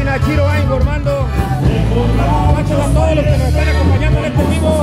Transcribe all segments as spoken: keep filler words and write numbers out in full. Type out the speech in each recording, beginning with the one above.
China Chiro va informando. Gracias a todos los que nos están acompañando en este vivo.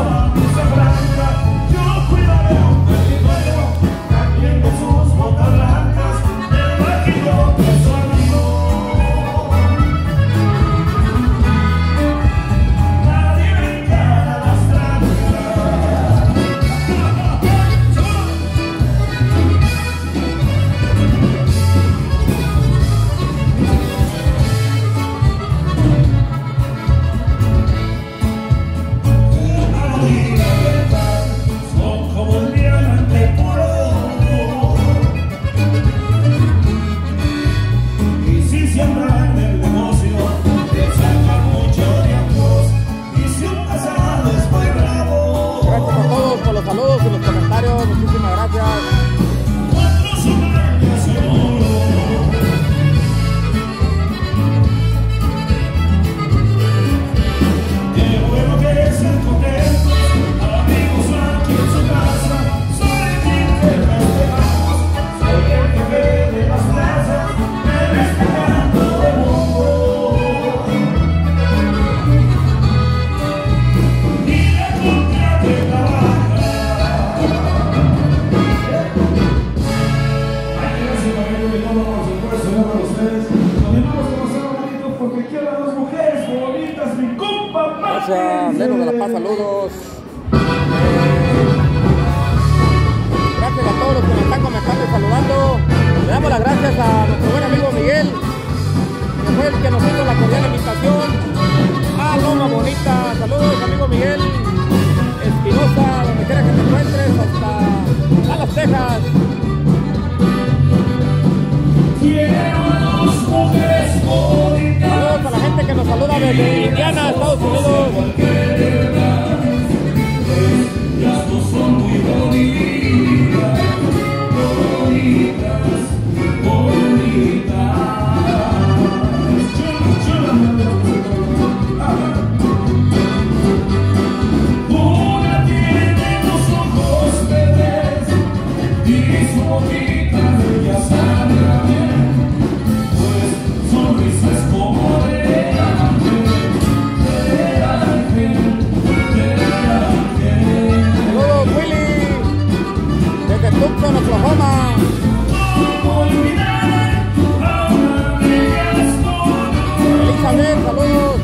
Saludos y los comentarios, muchísimas gracias. Gracias, Leno de la Paz, saludos. Eh, gracias a todos los que me están comentando y saludando. Le damos las gracias a nuestro buen amigo Miguel, que fue el que nos hizo la cordial invitación a Loma Bonita. Saludos, amigo Miguel Espinosa, donde quiera que te encuentres, hasta Dallas, Texas. Saludos a la gente que nos saluda desde Indiana, Estados Unidos. Las dos son muy bonitas, bonitas, bonitas. Una tiene los ojos verdes y su boquita ella sana bien, pues sonrisas como de ángel, de ángel, de ángel. Saludos, Willy, desde Tucson, Oklahoma. Elizabeth, saludos.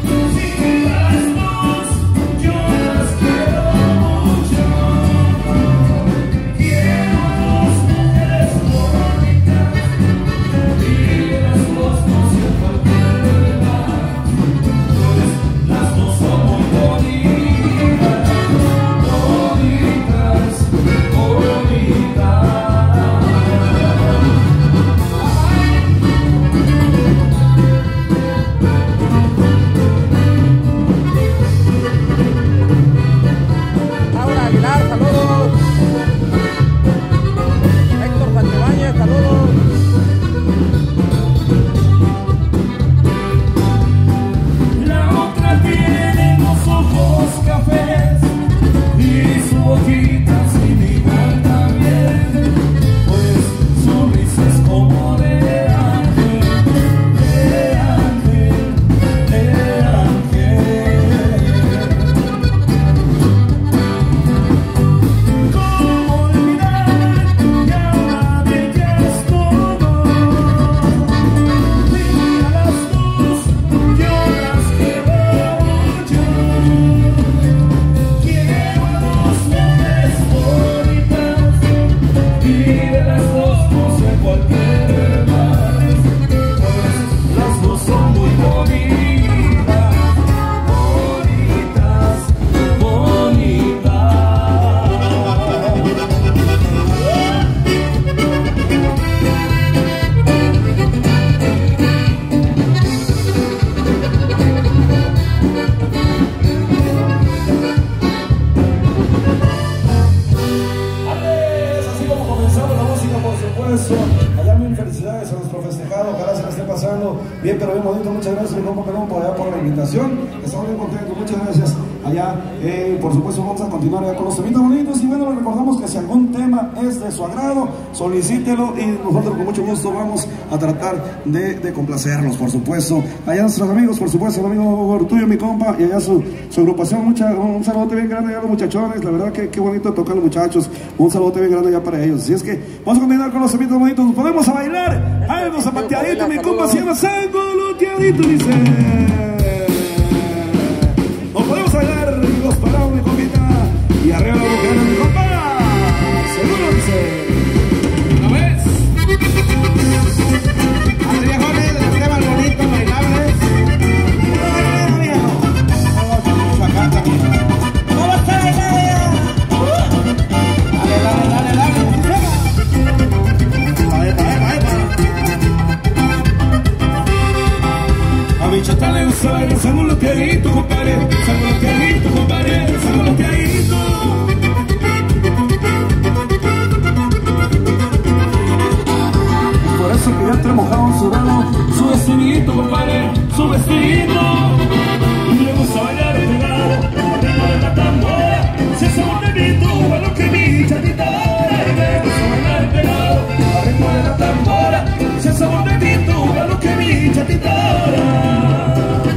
Allá mil felicidades a nuestro festejado, ojalá se la esté pasando bien, pero bien bonito. Muchas gracias, mi compa Pelón, por allá por la invitación. estamos bien contentos, muchas gracias. Allá, eh, por supuesto, vamos a continuar allá con los temitas bonitos. Y bueno, les recordamos que si algún tema es de su agrado, solicítelo y nosotros con mucho gusto vamos a tratar de, de complacerlos, por supuesto. Allá nuestros amigos, por supuesto, el amigo tuyo, mi compa, y allá su, su agrupación, mucha, un saludote bien grande allá a los muchachones. La verdad que qué bonito tocar los muchachos. Un saludote bien grande allá para ellos. Así es que vamos a continuar con los temitas bonitos. Nos ponemos a bailar. Algo zapateadito, mi compa, se llama sangoloteadito, dice. Nos podemos bailar los parados, mi compita. Y arriba la mujer, mi compa. Seguro, dice. ¿Una vez? A ver, viejones, los temas bonitos, bailables. Una vez, viejo. Vamos a cantar aquí. Vamos a bailar ya. Dale, dale, dale, dale. Ahí va, ahí va, ahí va. A mi chata le gusta bailar sangoloteadito, compadre. Sangoloteadito, compadre. Sangoloteadito. Por eso que ya te mojado en su velo. Su vestidito, compadre. Su vestidito. Y le gusta bailar pegado al ritmo de la tambora. Si es un bonito, a lo que mi chatita ahora. Y le gusta bailar pegado al ritmo de la tambora. Si es un bonito, a lo que mi chatita ahora.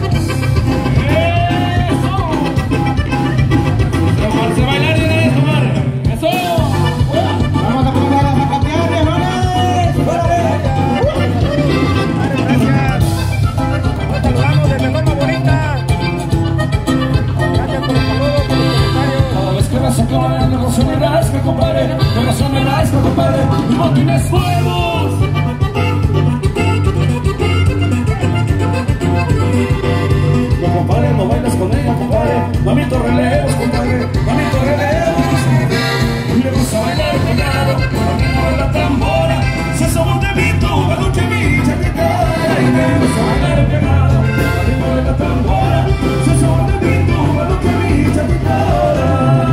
No razón me rasca, compadre, no razón me rasca, compadre, no tienes huevos. No, compadre, no bailas con ella, compadre, mamito relevos, compadre, mamito relevos. Y le gusta bailar pegado, al ritmo de la tambora. Si somos de mito, a lo que mi chaqueta. Y le gusta bailar pegado, al ritmo de la tambora. Si somos de mito, a lo que mi chaqueta.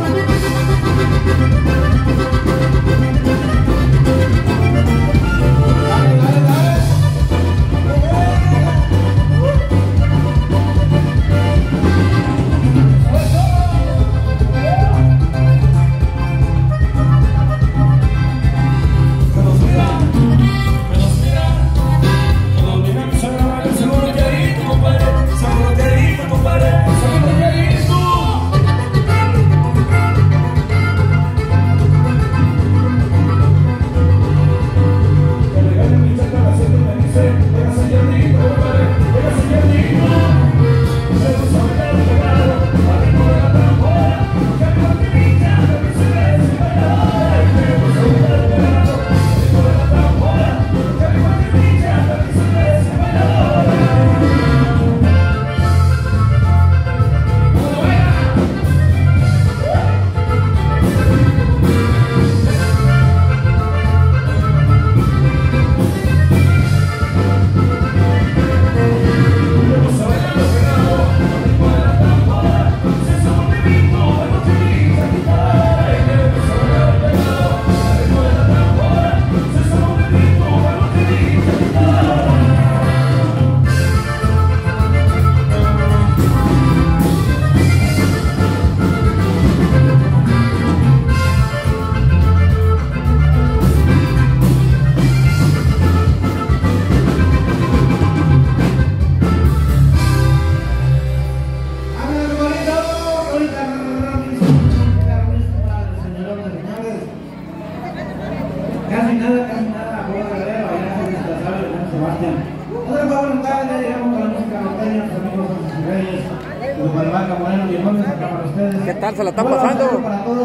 ¿Qué tal? ¿Se la están pasando?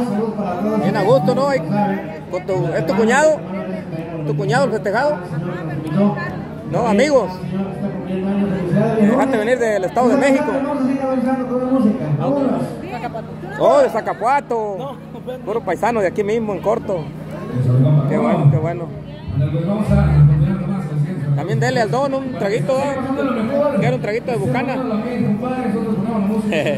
Bien a gusto, ¿no? ¿Con tu, ¿Es tu cuñado? ¿Tu cuñado el festejado? No, amigos. Dejaste venir del Estado de México. Oh, de Zacapuato. Puro paisano de aquí mismo, en corto. Qué bueno, qué bueno. También dele al don un traguito, ¿eh? Quiero un traguito de bucana. Qué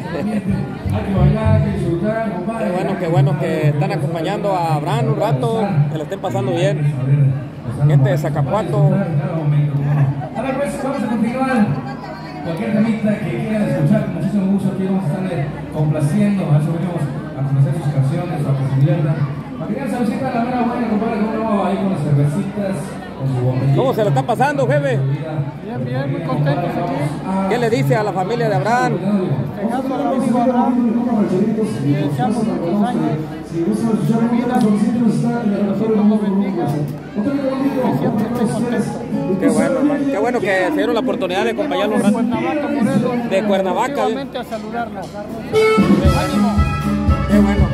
bueno, qué bueno que están acompañando a Abraham un rato, que le estén pasando bien. Gente de Zacapuato. cualquier temita que quieran escuchar, con muchísimo gusto aquí vamos a estarle complaciendo. A eso venimos a conocer sus canciones, a que se diviertan. Para que tengan saludcita a la mera buena, compadre, como no, ahí con las cervecitas, con su bombilla. ¿Cómo se lo está pasando, jefe? Bien, bien, muy contentos aquí. ¿Qué le dice a la familia de Abraham? Dejando al amigo Abraham, le deseamos muchos años de vida, que Dios lo bendiga, que siempre esté contento. Qué bueno, hermano. Qué bueno que se dieron la oportunidad de acompañarnos. De Cuernavaca, Morelos. De Cuernavaca. Nuevamente a saludarla. Ánimo. Qué bueno.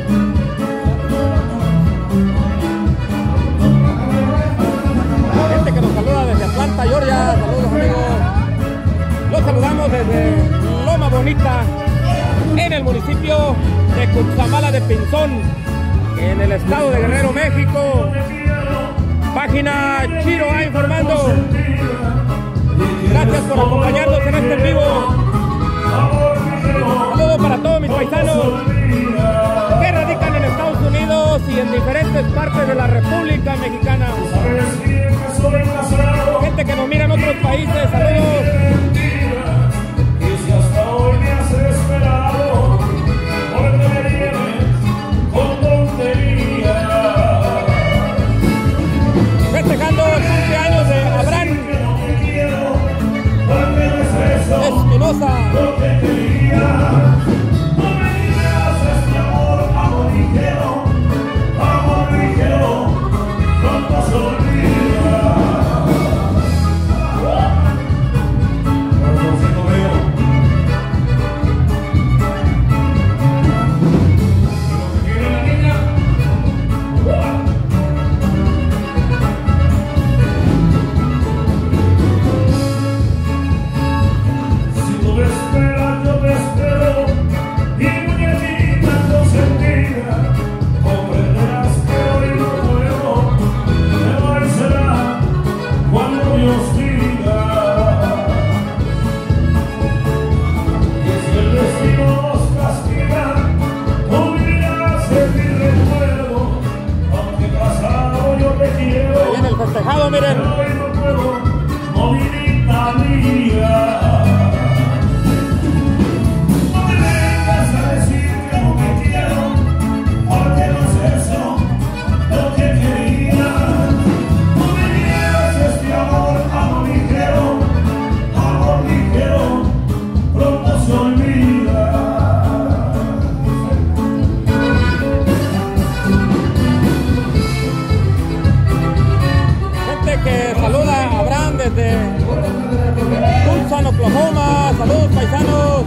Gente que nos saluda desde Atlanta, Georgia. Saludos, amigos. Los saludamos desde Loma Bonita, en el municipio de Cutzamala de Pinzón, en el estado de Guerrero, México. Página Chiro A informando. Gracias por acompañarnos en este en vivo. Saludos para todos mis paisanos que radican en Estados Unidos y en diferentes partes de la República Mexicana. Gente que nos mira en otros países, saludos. Festejando el cumpleaños de Abraham Espinosa. Festejado, miren. Que saluda a Abraham desde Tulsa, Oklahoma. Saludos, paisanos.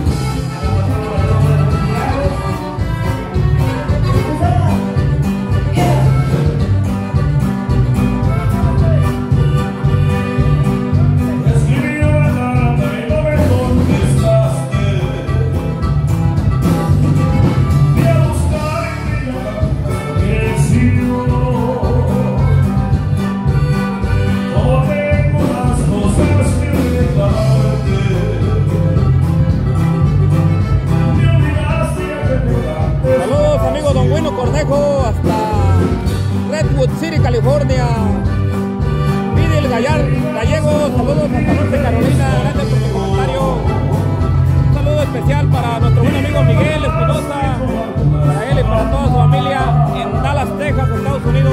Cornejo hasta Redwood City, California. Fidel Gallego, saludos hasta Norte Carolina, gracias por tu comentario. Un saludo especial para nuestro buen amigo Miguel Espinosa, para él y para toda su familia en Dallas, Texas, Estados Unidos.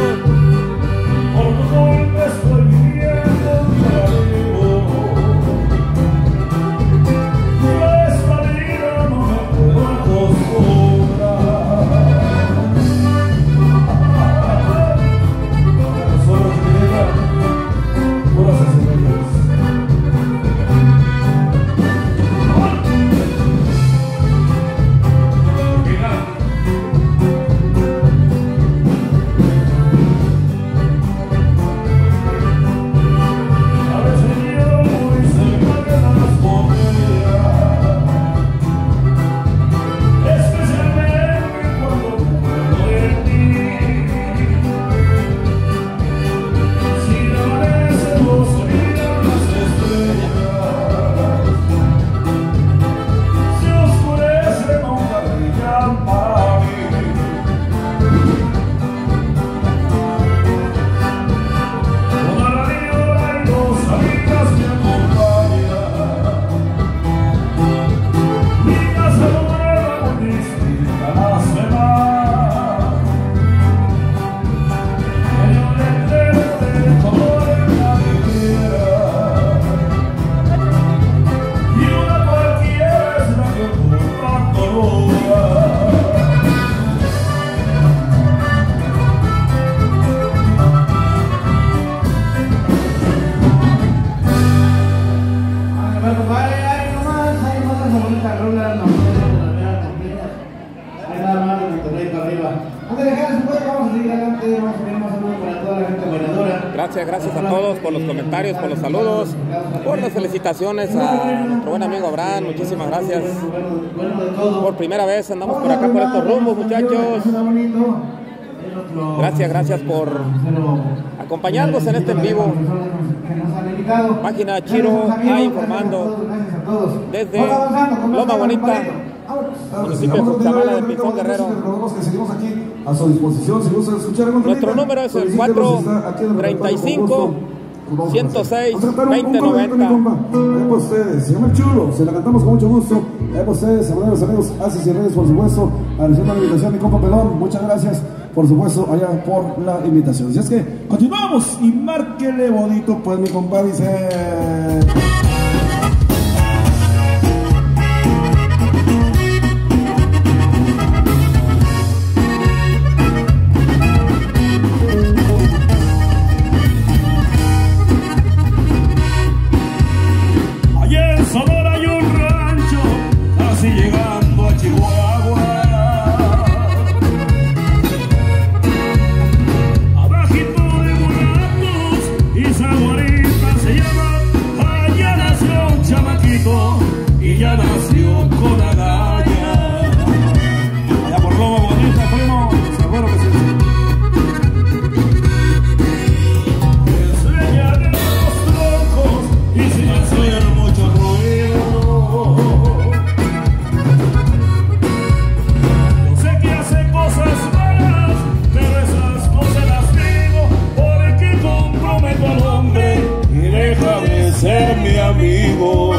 Que Gracias, gracias a todos por los comentarios, por los saludos, por las felicitaciones a nuestro buen amigo Abraham. Muchísimas gracias. Por primera vez andamos por acá por estos rumbos, muchachos. Gracias, gracias por acompañarnos en este en vivo. Página Chiro A informando desde Loma Bonita, municipio de Cuchamala del Pinzón Guerrero. A su disposición, si gusta escuchar algún Nuestro temita, número es el solicítelos, cuatro está aquí en el treinta y repertorio, cinco, con gusto. ciento seis, Vamos a cantar un- veinte un corrido, noventa. mi compa. Ahí para ustedes, se llama El Chulo, se la cantamos con mucho gusto. Ahí para ustedes, a los amigos, Asis y Reyes, por supuesto, agradeciendo la invitación, mi compa Pelón, muchas gracias, por supuesto, allá por la invitación. Así es que continuamos y márquele bonito, pues mi compa dice... Allá en Sonora hay un rancho, casi llegando a Chihuahua. Abajito de mulatos y saguarita se llama. Allá nació un chamaquito y ya nació con agallas. Ya por Loma Bonita, primo, seguro que sí. Es leña de los troncos y sin hacer mucho ruido. Yo sé que hace cosas malas, pero esas no se las digo, porque comprometo al hombre y deja de ser mi amigo.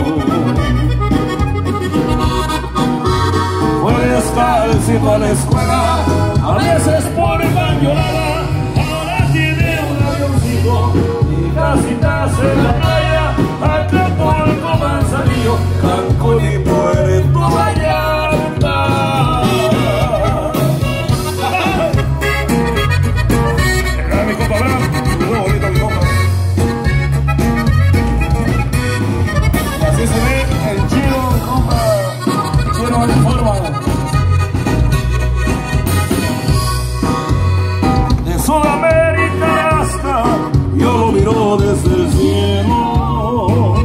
Fue descalcito a la escuela, a veces por bañolada. Ahora tiene un avioncito y casitas en la playa. Acapulco, Manzanillo, Cancún y Puerto Vallarta. Era mi compa, ¿verdad? Muy bonito mi compa. Y así se ve el chido, mi compa. Chido de forma. De Sudamérica hasta yo lo miro desde el cielo.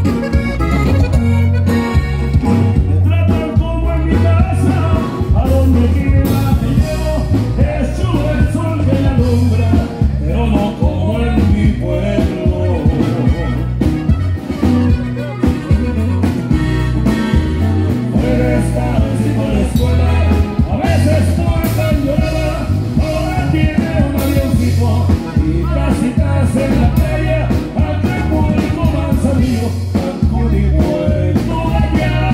Me tratan como en mi casa, a donde quiera que llevo. Es chulo el sol que la alumbra, pero no como en mi pueblo. Puede estar así por la escuela, a veces por bañolada. Ahora tiene un avioncito y casitas en la playa. Acapulco, Manzanillo, Cancún y Puerto Vallarta.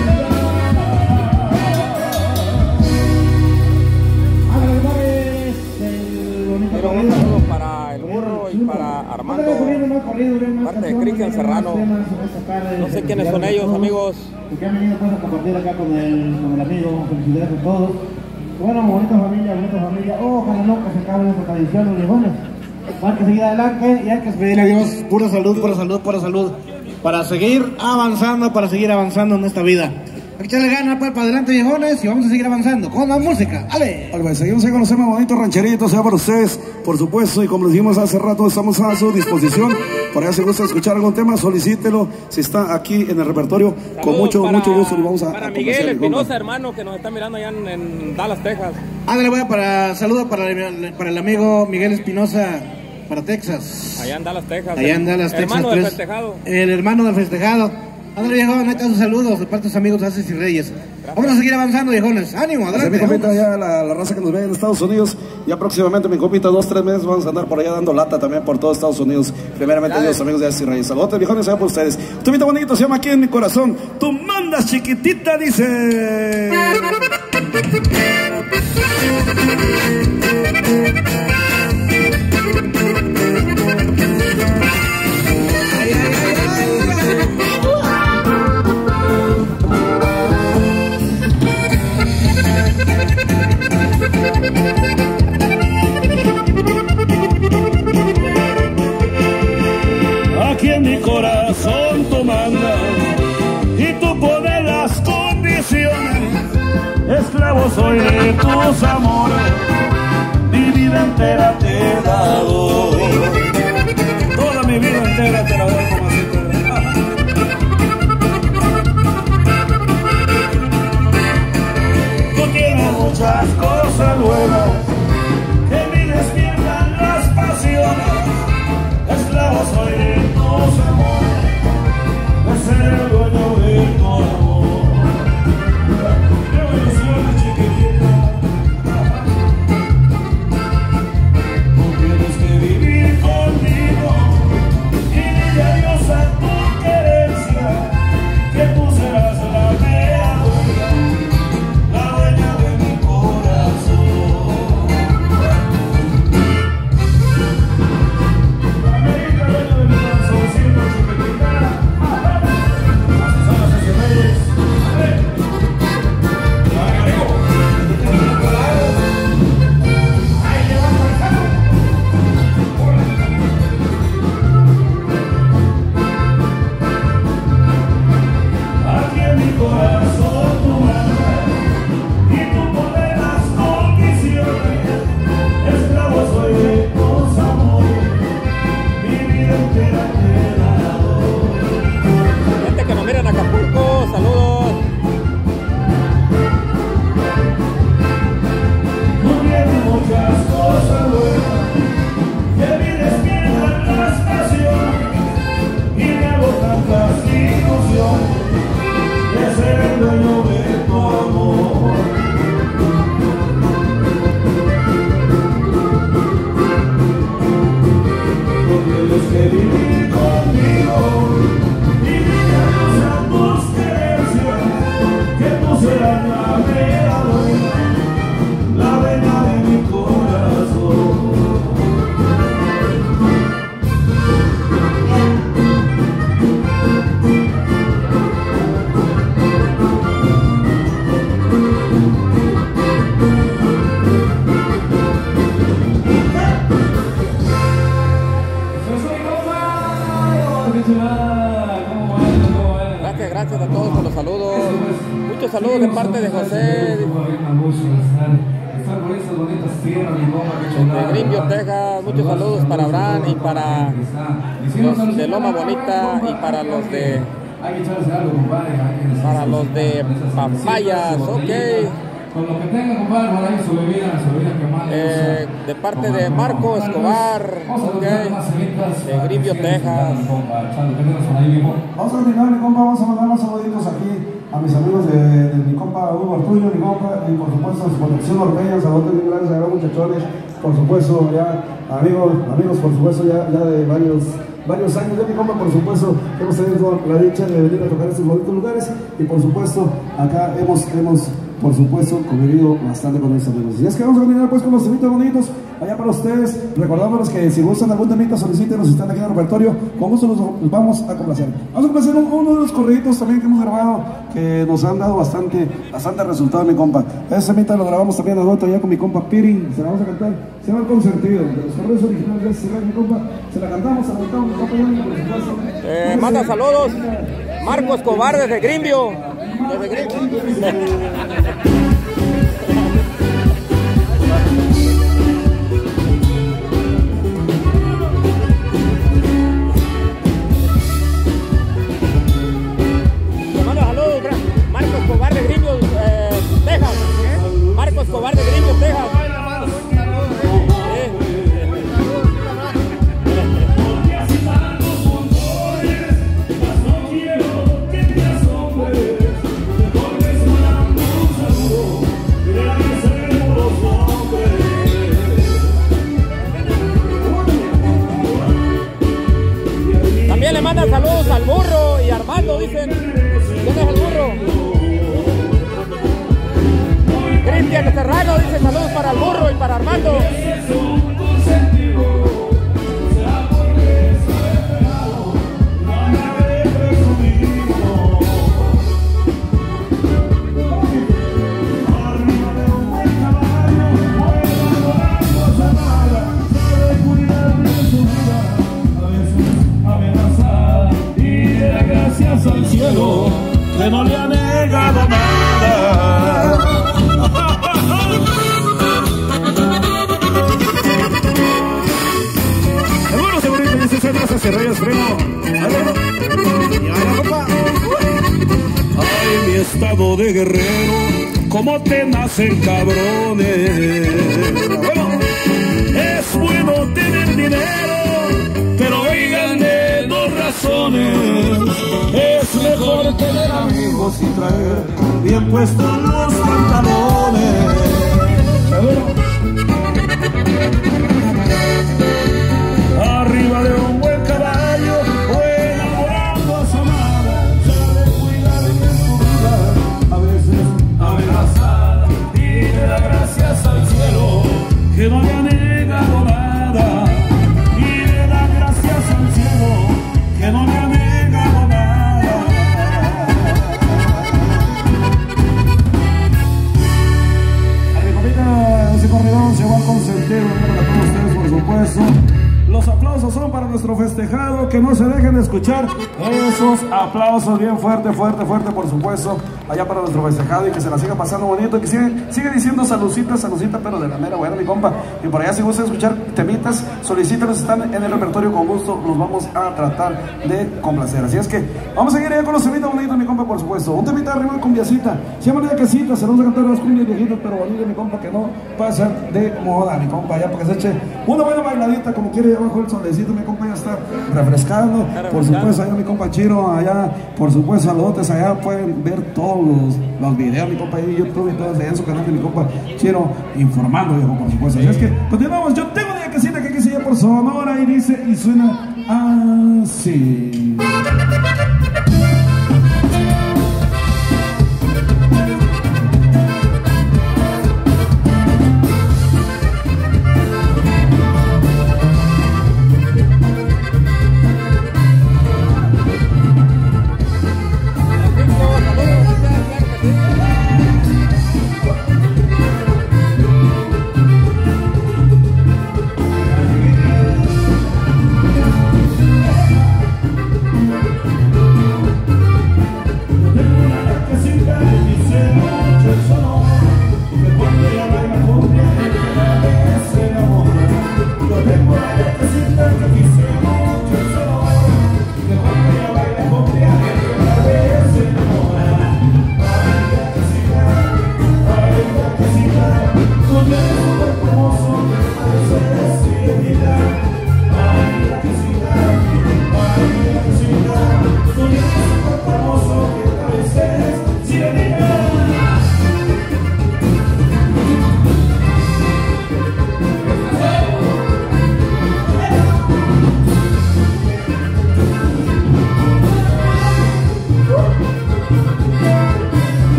Quiero un saludo para el burro y para Armando, parte de Cristian Serrano. No sé quiénes son ellos, amigos. Que han venido pues a compartir acá con el, con el amigo, felicidades a todos. Bueno, bonita familia, bonita familia. Ojalá no que se acabe esta tradición, los viejones. Hay que seguir adelante y hay que pedirle a Dios pura salud, pura salud, pura salud, para seguir avanzando, para seguir avanzando en esta vida. Hay que echarle ganas para adelante, viejones, y vamos a seguir avanzando con la música. ¡Ale! Bueno, pues, seguimos ahí con los temas bonitos rancheritos, sea para ustedes, por supuesto, y como les dijimos hace rato, estamos a su disposición. Por allá si gusta escuchar algún tema, solicítelo, si está aquí en el repertorio, Saludos con mucho, para, mucho gusto lo vamos a para a Miguel complacer, Espinosa, compa. hermano, que nos está mirando allá en, en Dallas, Texas. Ándale, voy para saludos para, el- para el amigo Miguel Espinosa, para Texas. Allá en Dallas, Texas. Allá en Dallas, Texas. Hermano del tres. festejado. El hermano del festejado. Ándale, viejón, ahí están sus saludos de parte de sus amigos Asis y Reyes. Vamos a seguir avanzando, viejones. Ánimo, Así, adelante. mi compita, vamos. ya la, la raza que nos ve en Estados Unidos, ya próximamente, mi compita, dos, tres meses vamos a andar por allá dando lata también por todo Estados Unidos. Primeramente, Dios, amigos de Asis y Reyes. Saludos, viejones, sea por ustedes. Un temita bonito se llama Aquí en mi corazón. Tú mandas, chiquitita, dice. Aquí en mi corazón tú mandas y tú pones las condiciones. Esclavo soy de tus amores. entera te la doy. Toda mi vida entera te la doy, mamacita. Tú tienes muchas cosas buenas que me despiertan las pasiones. Esclavo soy de tus amores, de ser el dueño de tu amor. Qué bendiciones, chiquitita. Tú tienes que vivir conmigo y dile adiós a tu querencia, que tú serás la mea dueña, la dueña de mi corazón. América, dueña de mi corazoncito, chiquitita. Así son las sesiones. Aquí en mi corazón tú mandas y tú pones las condiciones. Esclavo soy de tus amores, mi vida entera te la doy. Gente que nos mira en Acapulco, saludos. Tú tienes muchas cosas buenas que me despiertan las pasiones y me hago tantas ilusiones de ser el dueño de tu amor. Tú tienes que vivir conmigo y dile adiós a tus querencias, que tú serás la mera dueña, la dueña de mi corazón. Gracias, gracias a todos por los saludos. Muchos saludos de parte de José de Greenville, Texas. Muchos saludos para Abraham y para los de Loma Bonita y para los de para los de Papayas, ok. Con lo que tenga, compadre, por ahí su bebida, su bebida que más Eh, de parte de Marco Escobar, ok, de Greenville, Texas. Vamos a continuar, mi compa, vamos a mandar los saluditos aquí a mis amigos de, de mi compa Hugo Arturo, mi compa, y por supuesto a su conexión norteña, saludos muy grandes a los muchachones, por supuesto, ya amigos, amigos, por supuesto, ya, ya de varios, varios años, ya mi compa, por supuesto, hemos tenido la dicha de venir a tocar estos bonitos lugares, y por supuesto, acá hemos, hemos por supuesto, convivido bastante con mis amigos. Y es que vamos a terminar pues con los temitas bonitos allá para ustedes, recordándoles que si gustan algún temita, solicítenos, si están aquí en el repertorio, con gusto los, los vamos a complacer. Vamos a complacer un, uno de los corriditos también que hemos grabado, que nos han dado bastante, bastante resultado, mi compa. Ese temita lo grabamos también a dueto allá con mi compa Piri, se la vamos a cantar, se llama El Consentido, de los corridos originales de ese mi compa, se la cantamos, se la cantamos, mi compa, y por supuesto. Eh, manda saludos, Marco Escobar desde Greenville, desde Greenville. Marco Escobar de Greenville, eh, Texas. Marco Escobar de Greenville, Texas. También le mandan saludos al burro y Armando, dicen. ¿Quién es el burro? Cristian Serrano dice saludos para el burro y para Armando. Al cielo que no le ha negado nada. Richie Reyes, primo. Ay, mi estado de guerrero, como te nacen cabrones. Es bueno tener dinero, pero oigan de dos razones. Es mejor tener amigos y traer bien puestos los pantalones. Arriba de un buen caballo o enamorando a su amada, sabe cuidar de su vida, a veces amenazada, y le da gracias al cielo que no le ha negado nada, y le da gracias al cielo que no le ha negado nada. A mi comida, ese corredor se va a consentir para todos ustedes, por supuesto. Los aplausos son para nuestro festejado, que no se dejen de escuchar esos aplausos bien fuerte, fuerte, fuerte, por supuesto, allá para nuestro festejado, y que se la siga pasando bonito, que sigue, sigue diciendo saludcita, saludcita, pero de la mera buena, mi compa. Y por allá, si gusta escuchar temitas, solicítanos, están en el repertorio, con gusto los vamos a tratar de complacer. Así es que vamos a seguir allá con los temitas bonitos, mi compa, por supuesto. Un temita arriba de cumbiacita, se llama de casita, se nos va a cantar las cumbias viejitas, pero bonitas, mi compa, que no pasan de moda, mi compa, ya para que se eche una buena bailadita, como quiere. Abajo el solecito, mi compa ya está refrescando, por supuesto, allá mi compa Chiro, allá, por supuesto, saludos, allá pueden ver todos los, los videos, mi compa ahí en YouTube y todo en su canal de mi compa Chiro, informando, viejo, por supuesto. Así es que continuamos. Yo tengo una casita que quise ya por Sonora y dice, y suena así.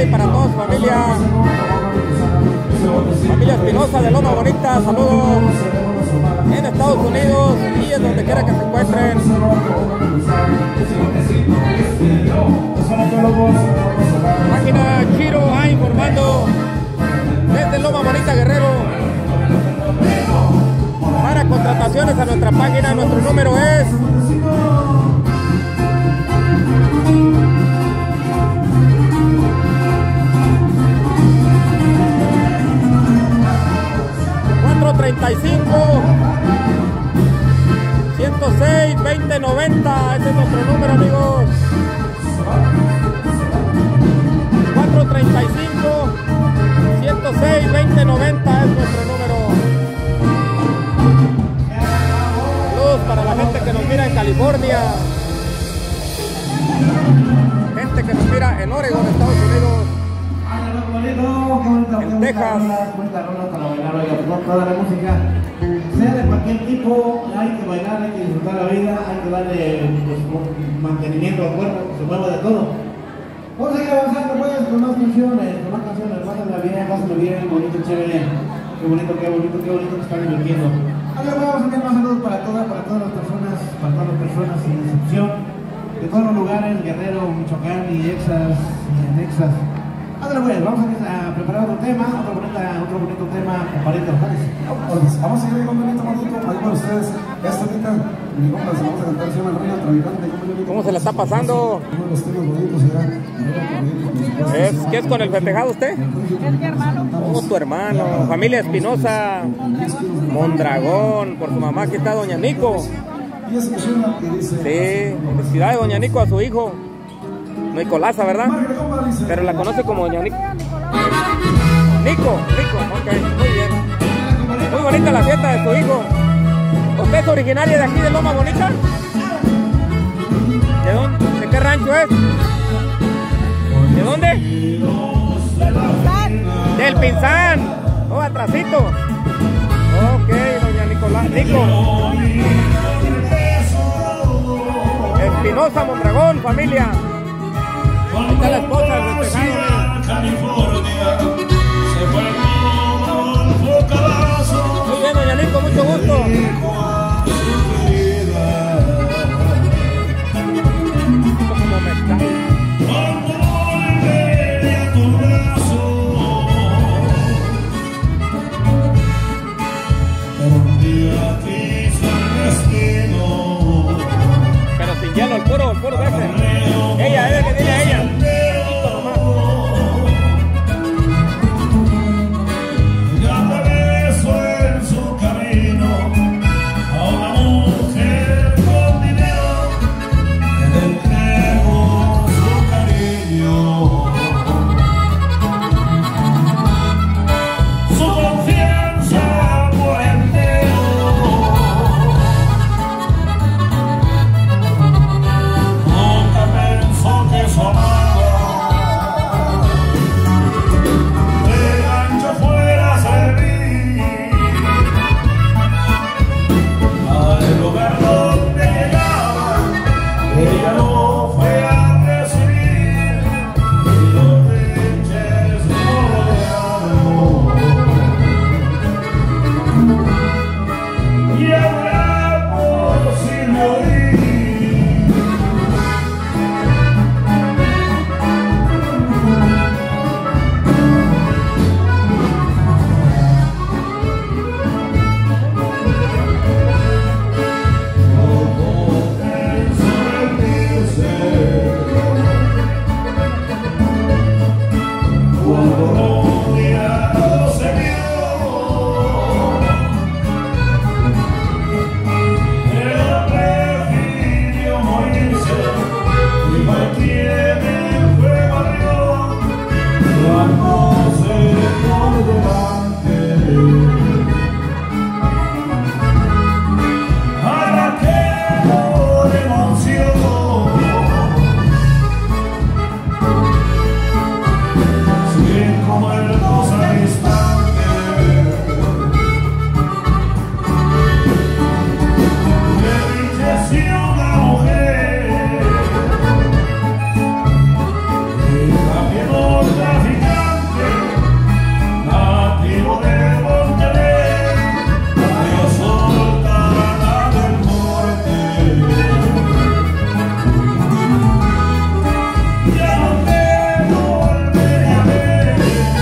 ahí para toda su familia. Familia Espinosa de Loma Bonita, saludos en Estados Unidos y en donde quiera que se encuentren. Máquina Chiro ah, informando desde Loma Bonita, Guerrero. Para contrataciones a nuestra página, nuestro número es cuatro treinta y cinco, ciento seis, veinte noventa. Ese es nuestro número, amigos. cuatro treinta y cinco, ciento seis, veinte noventa es nuestro número. Saludos para la gente que nos mira en California, gente que nos mira en Oregon, Estados Unidos, en Texas. Toda la música, sea de cualquier tipo, hay que bailar, hay que disfrutar la vida, hay que darle pues, mantenimiento al cuerpo, que se mueva de todo. Vamos a ir avanzando pues con más canciones, con más canciones, pásenla bien, pásenla bien, bonito, chévere, qué bonito, qué bonito, qué bonito que están divirtiendo. Ahora vamos a tener más saludos para todas, para todas las personas, para todas las personas sin excepción, de todos los lugares, Guerrero, Michoacán y Exas, y Anexas. Ahora pues, vamos a preparar otro tema, otro bonito, otro bonito tema con palitos. Vamos a seguir con Benito Maldito, ahí para ustedes. Esta ahorita, mi compa, se vamos a cantar, se llama El Reino Traficante. ¿Cómo se la está pasando? Uno de los temas bonitos será ¿Es, ¿Qué es con el festejado usted? Es mi hermano. Oh, tu hermano. Familia Espinosa, Mondragón, por su mamá, aquí está Doña Nico. Y esa es una que dice... Sí, felicidades Doña Nico a su hijo. Nicolasa, ¿verdad? Pero la conoce como Doña Nico. Nico, Nico, ok, muy bien. Muy bonita la fiesta de su hijo. ¿Usted es originaria de aquí de Loma Bonita? ¿De dónde? ¿De qué rancho es? ¿De dónde? Del Pinzán. Oh, atrasito. Ok, Doña Nicolás, Nico. Espinosa, Mondragón, familia. Ahí está la esposa del festejado. Muy bien, Doña Nico, mucho gusto. Como me está. Pero sin hielo, el puro, el puro de ese. Ella, ella, que dile a ella. narcotraficante, nativo de Monterrey, adiós Sultana del Norte. Ya no te volveré a ver.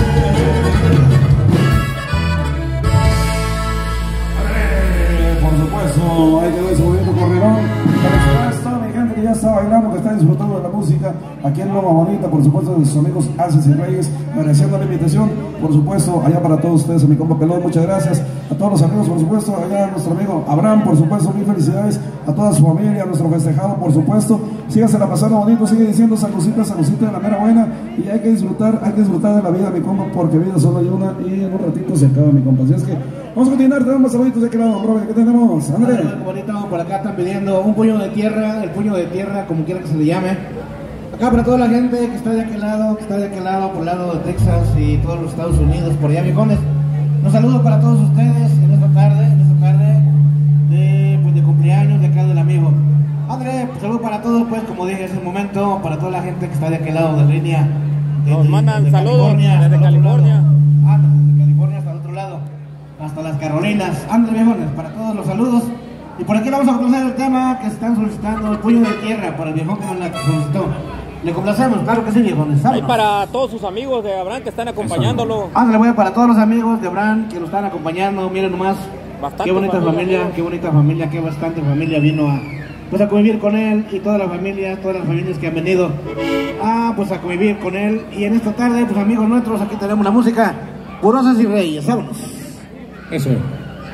Por supuesto, ahí quedó ese bonito correrón. Para toda mi gente que ya está bailando, que está disfrutando de la música aquí en Loma Bonita, por supuesto de sus amigos Aces y Reyes, agradeciendo la invitación, por supuesto, allá para todos ustedes, a mi compa Pelón, muchas gracias, a todos los amigos, por supuesto, allá a nuestro amigo Abraham, por supuesto, mil felicidades, a toda su familia, a nuestro festejado, por supuesto, síganse la pasando bonito, sigue diciendo salucita, salucita de la mera buena, y hay que disfrutar, hay que disfrutar de la vida, mi compa, porque vida solo hay una, y en un ratito se acaba, mi compa, así es que vamos a continuar, tenemos más saluditos de aquel lado, Robert, ¿qué tenemos? Ándale. Bonito, por acá están pidiendo un puño de tierra, el puño de tierra, como quiera que se le llame. Acá para toda la gente que está de aquel lado, que está de aquel lado, por el lado de Texas y todos los Estados Unidos, por allá, viejones. Un saludo para todos ustedes en esta tarde, en esta tarde de, pues, de cumpleaños de acá del amigo. André, pues, saludo para todos, pues, como dije hace un momento, para toda la gente que está de aquel lado de línea. Nos mandan saludos California, desde California. Ah, desde California hasta el otro lado, hasta las Carolinas. André, viejones, para todos los saludos. Y por aquí vamos a conocer el tema que están solicitando, el puño de tierra, para el viejón que nos la solicitó. Le complacemos, claro que sí, viejones. Ahí para todos sus amigos de Abraham que están acompañándolo. Ándale, voy para todos los amigos de Abraham que lo están acompañando. Miren nomás, Bastante qué bonita familia, familia, amigos. qué bonita familia, qué bastante familia vino a, pues, a convivir con él, y todas las familias, todas las familias que han venido a, pues, a convivir con él. Y en esta tarde, pues, amigos nuestros, aquí tenemos la música por Aces y Reyes. Vámonos. Eso es.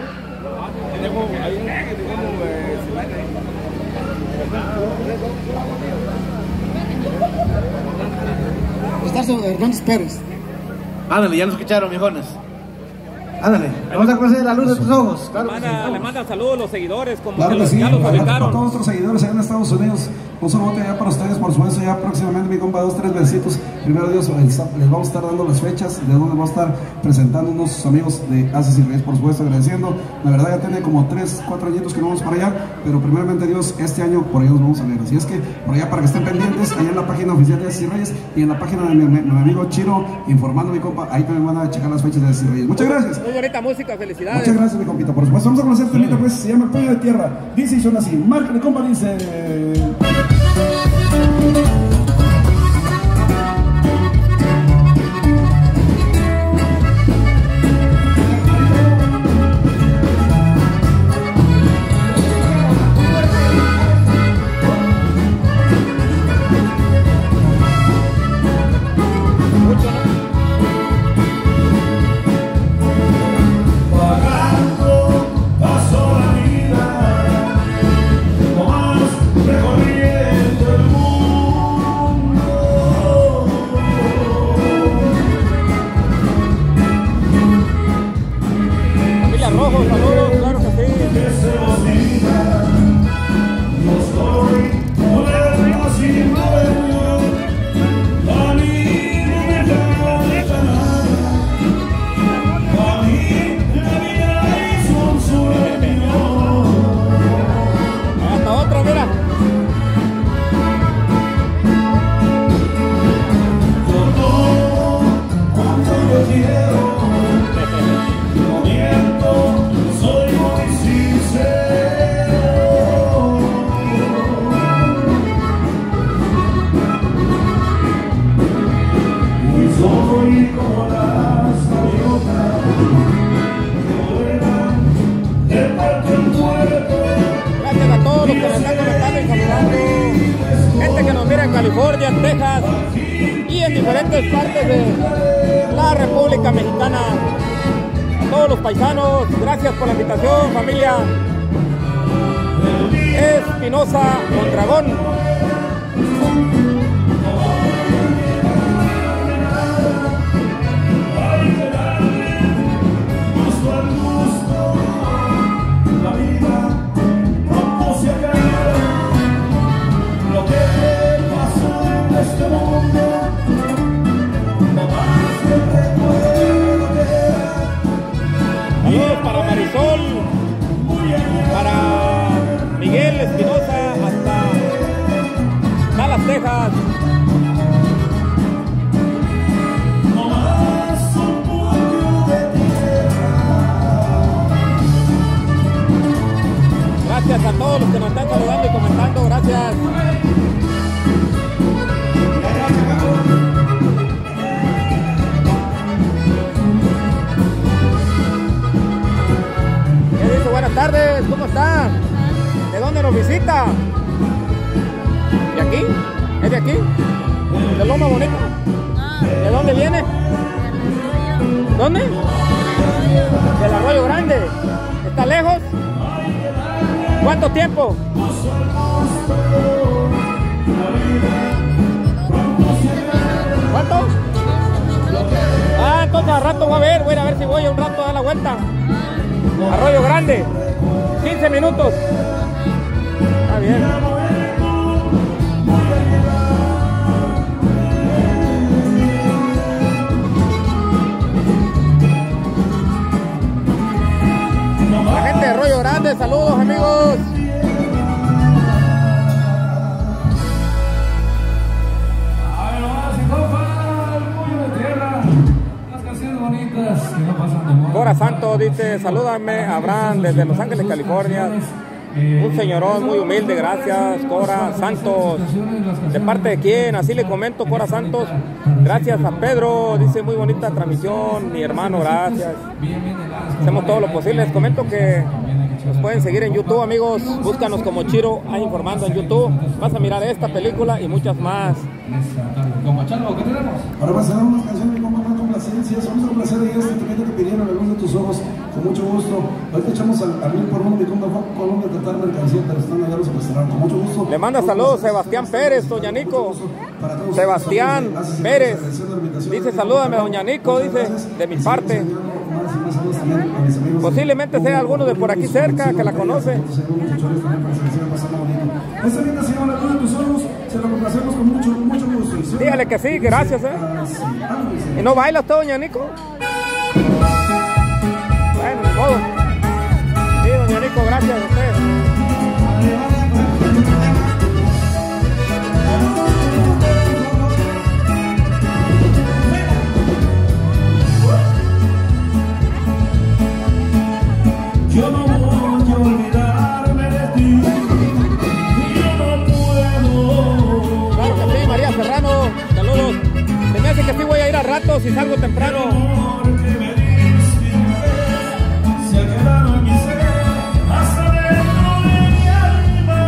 Estás sobre Hernández Pérez. Ándale, ya lo escucharon, viejones. Ándale, vamos a conocer la luz de tus ojos. Claro que sí, Manda- le vamos. mandan saludos los seguidores, como Claro que que sí, ya los para, para ubicaron. todos nuestros seguidores allá en Estados Unidos, un saludo ya para ustedes, por supuesto, ya próximamente mi compa, dos, tres besitos. Primero Dios, les les vamos a estar dando las fechas de donde vamos a estar presentando unos amigos de Aces y Reyes, por supuesto, agradeciendo. La verdad ya tiene como tres, cuatro añitos que no vamos para allá, pero primeramente Dios, este año por allá nos vamos a ver. Así es que por allá para que estén pendientes, allá en la página oficial de Aces y Reyes y en la página de mi, mi- mi amigo Chiro, informando a mi compa, ahí también van a checar las fechas de Aces y Reyes. Muchas gracias. Muy bonita música, felicidades. Muchas gracias, mi compita. Por supuesto, vamos a conocer este mito, pues, se llama El Puño de Tierra. Dice y suena así. Márcale, compa, dice. Vagando paso la vida, no más recorriendo el mundo. Familia Rojo, saludos, claro que sí. Deseos de vida, yo estoy moderno sin moverlo. A mí no me falta nada, a mí la vida es un sueño. Hasta otro, mira. Yo tomo cuando yo quiero, no miento, soy muy sincero. Y soy como las gaviotas que vuelan de parte en puerto. Gracias a todos los que nos están conectando y saludando. Gente que nos mira en California, en Texas y en diferentes partes de la República Mexicana. A todos los paisanos, gracias por la invitación, familia Espinosa Mondragón. Gusto al gusto, la vida pronto se acaba. Lo que pasó en este mundo, no más que recuerdo que era Saludos para Marisol, muy allá. para Miguel Espinosa, hasta está? ¿De dónde nos visita? ¿De aquí? ¿Es de aquí? ¿De Loma Bonita? ¿De dónde viene? ¿Dónde? Del Arroyo Grande. ¿Está lejos? ¿Cuánto tiempo? ¿Cuánto? Ah, entonces al rato voy a ver, voy a ir a ver si voy a un rato a dar la vuelta. Arroyo Grande, quince minutos. Está bien. La gente de Arroyo Grande, saludos amigos. Cora Santos dice, salúdame Abraham desde Los Ángeles, California. Un señorón muy humilde, gracias Cora Santos. ¿De parte de quién? Así le comento, Cora Santos. Gracias a Pedro, dice muy bonita transmisión, mi hermano, gracias. Hacemos todo lo posible. Les comento que nos pueden seguir en YouTube, amigos. Búscanos como Chiro ahí informando en YouTube. Vas a mirar esta película y muchas más. Ahora vas a dar unas canciones, mi compa, con complacencias. Vamos a complacer ahí este temita que pidieron, la luz de tus ojos, con mucho gusto. Ahorita echamos al, al mil por uno, mi compa, Colombia, tratar mercancía, pero están allá los empresarios, con mucho gusto. Le manda saludos Sebastián Pérez, doña Nico. Sebastián Pérez dice, salúdame doña Nico, dice, de mi parte. Posiblemente sea alguno de por aquí cerca que la conoce. Esta linda se llama La Luz de Tus Ojos, se lo complacemos con mucho, mucho gusto. Dígale que sí, gracias, eh. ¿Y no baila usted, doña Nico? Bueno, ni modo. Sí, doña Nico, gracias a usted. Yo no voy a olvidarme de ti, yo no puedo. Claro que sí, María Serrano, saludos. Se me hace que sí voy a ir a rato si salgo temprano. Porque me diste se ha quedado en mi ser hasta dentro de mi alma.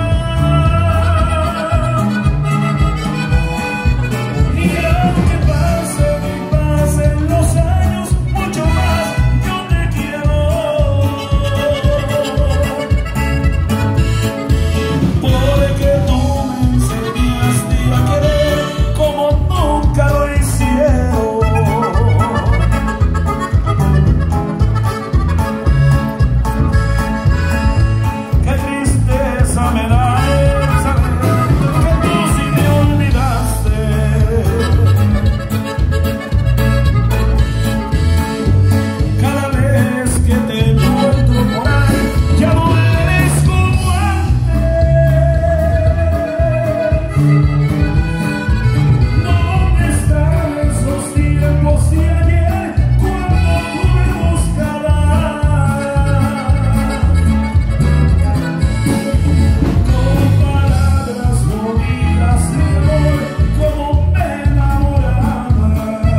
Y aunque pasen y pasen los años, mucho más yo te quiero. Porque tú me enseñaste a querer como nunca lo hicieron. Qué tristeza me da el saber que tú sí me olvidaste. Cada vez que te encuentro por ahí, ya no eres como antes. ¿Dónde están esos tiempos de ayer cuando tú me buscabas? Con palabras bonitas de amor, como me enamoraba.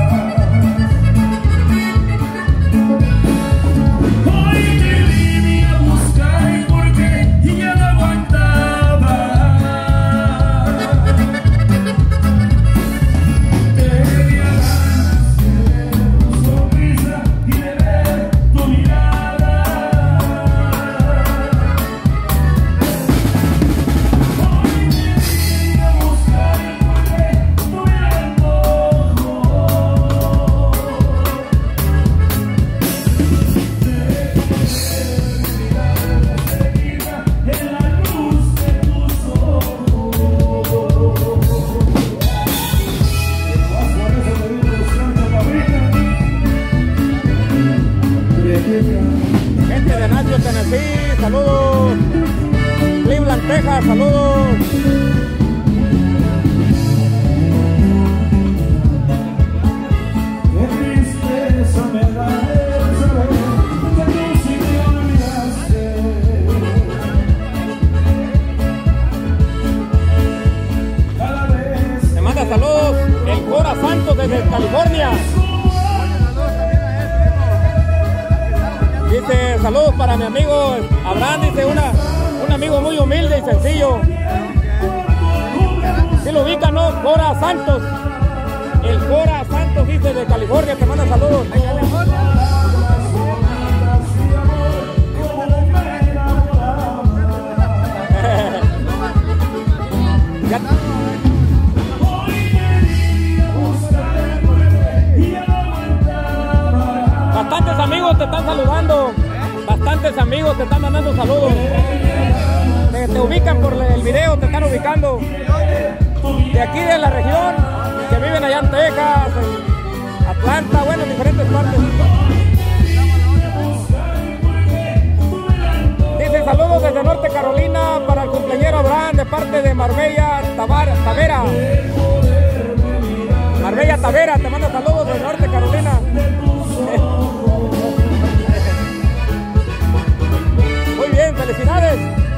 Hoy te vine a buscar porque ya no aguantaba. Tenía ganas de ver tu sonrisa y de ver tu mirada. Hoy te vine a buscar porque tuve antojo en la luz de tus ojos. Por eso te digo, buscando fabrica. Gente de Nashville, Tennessee, saludos. Cleveland, Texas, saludos. Qué tristeza me da el saber que tú sí me olvidaste. Cada vez Le manda saludos el Cora Santos desde California. Dice, saludos para mi amigo Abraham, dice una, un amigo muy humilde y sencillo. Si lo ubican, ¿no? Cora Santos. El Cora Santos, dice, de California, te manda saludos. ¿De California? Ya. Bastantes amigos te están saludando, bastantes amigos te están mandando saludos. Te, te ubican por el video, te están ubicando. De aquí de la región, que viven allá en Texas, en Atlanta, bueno, en diferentes partes. Dice saludos desde Norte Carolina para el cumpleañero Abraham de parte de Marbella Tabar, Tavera. Marbella Tavera te manda saludos desde Norte Carolina. Muy bien, felicidades.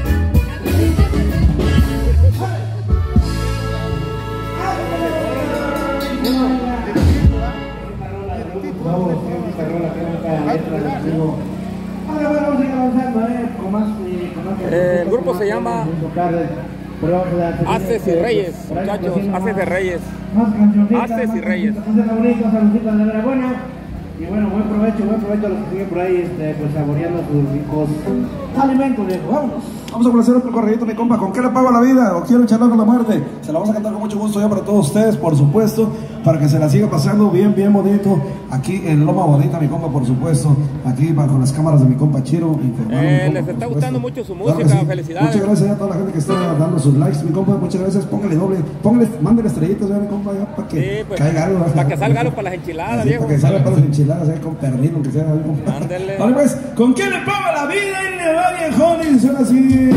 El grupo se llama Haces y Reyes, muchachos, Haces de Reyes. Haces y Reyes. Y bueno, buen provecho, buen provecho a los que siguen por ahí, este, pues saboreando sus ricos alimentos, viejo. Vámonos. Vamos a complacer otro corridito, mi compa. ¿Con qué le pago la vida? ¿O quiero charlar con la muerte? Se la vamos a cantar con mucho gusto ya para todos ustedes, por supuesto, para que se la siga pasando bien, bien bonito. Aquí en Loma Bonita, mi compa, por supuesto. Aquí con las cámaras de mi compa Chiro. Eh, les está gustando mucho su música, claro sí. Felicidades. Muchas gracias a toda la gente que está dando sus likes, mi compa. Muchas gracias. Póngale doble, póngale, mándale estrellitas, ya, mi compa, ya, para que sí, pues, caiga algo. Para que salga algo para las enchiladas, así, viejo. Para que salga para las enchiladas, ya, con pernil, que sea algo. Ándale. Vale, pues, ¿con quién le pago la vida? Y le va viejón y suena así.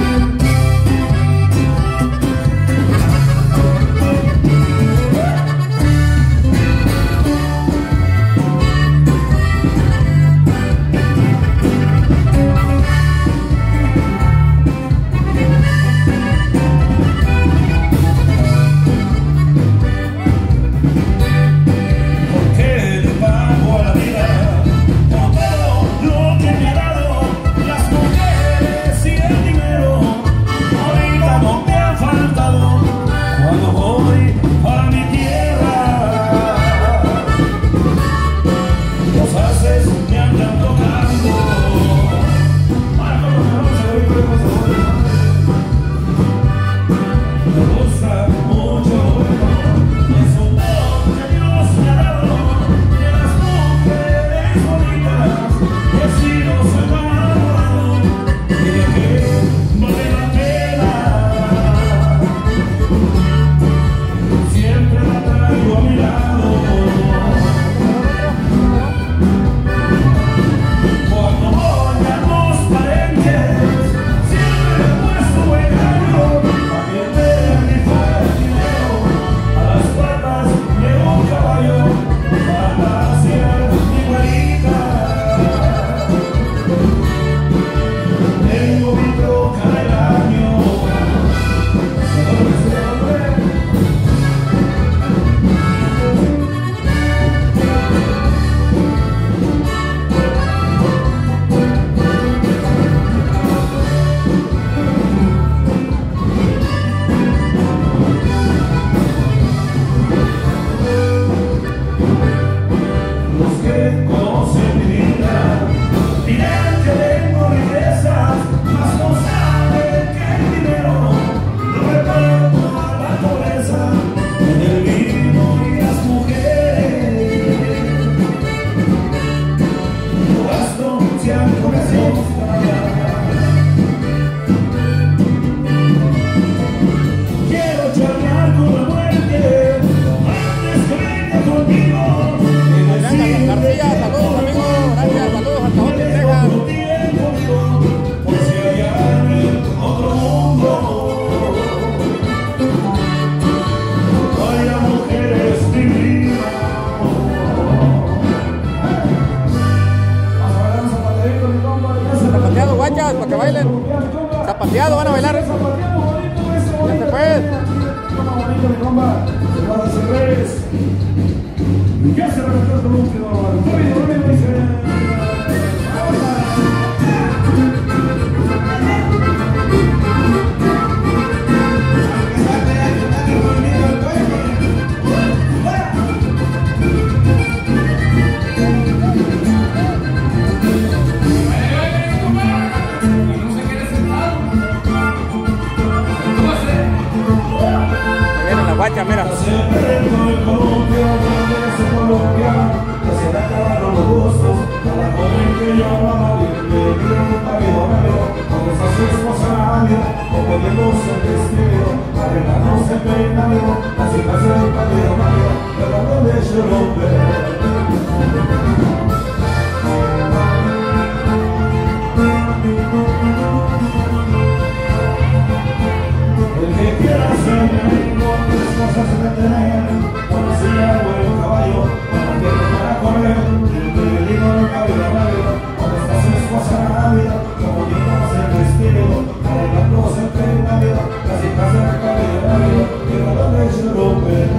Para que bailen zapateado, van a bailar eso. Ya se fue. Ya se poniéndose el vestido, arreglándose el peinado, las hijas del padre Mario, tratando de romper. El que quiera ser médico, tres cosas de tener, una silla o el caballo, una pierna para correr, el peregrino del cabello rápido, donde está su esposa Navidad, como niños el vestido, arreglándose el peinado, las hijas del cabello rápido, y tratando de romper.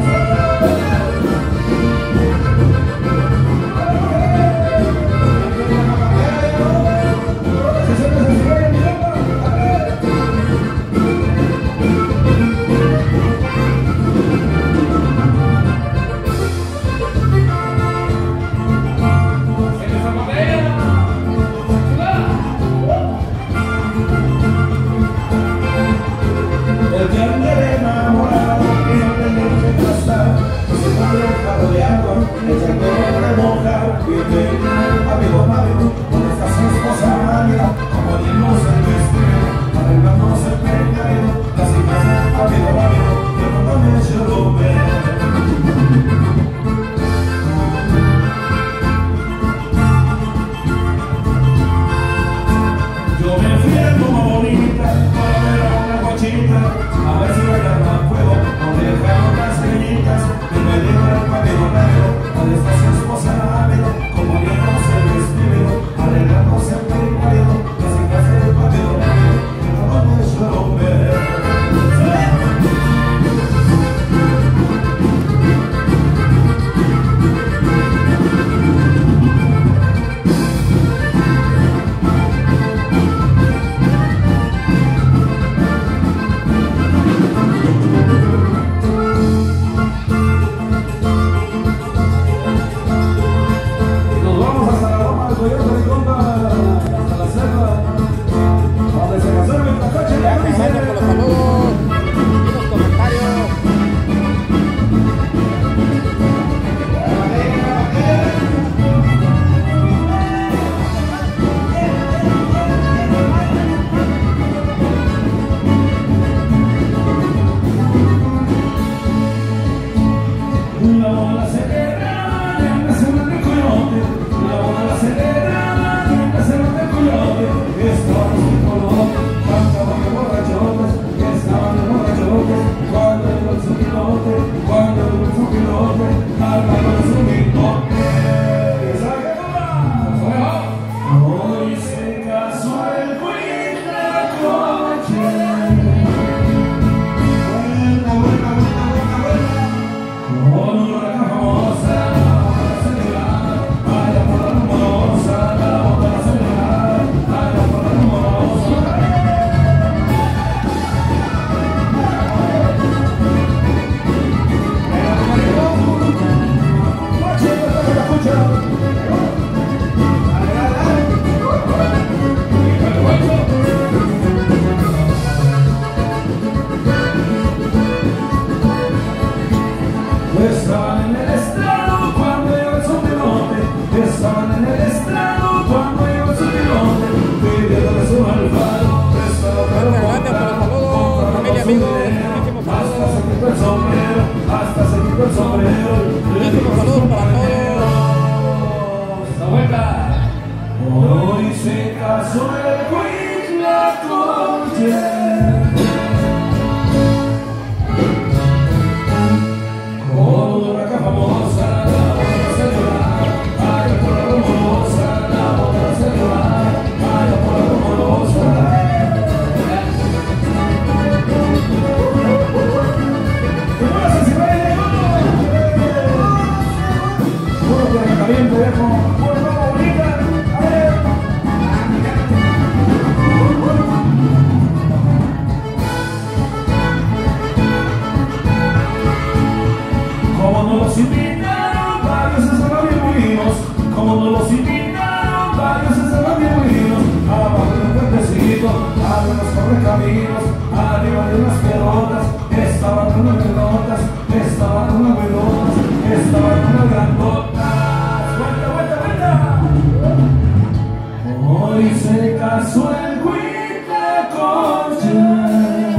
Hoy se casó el Huitlacoche.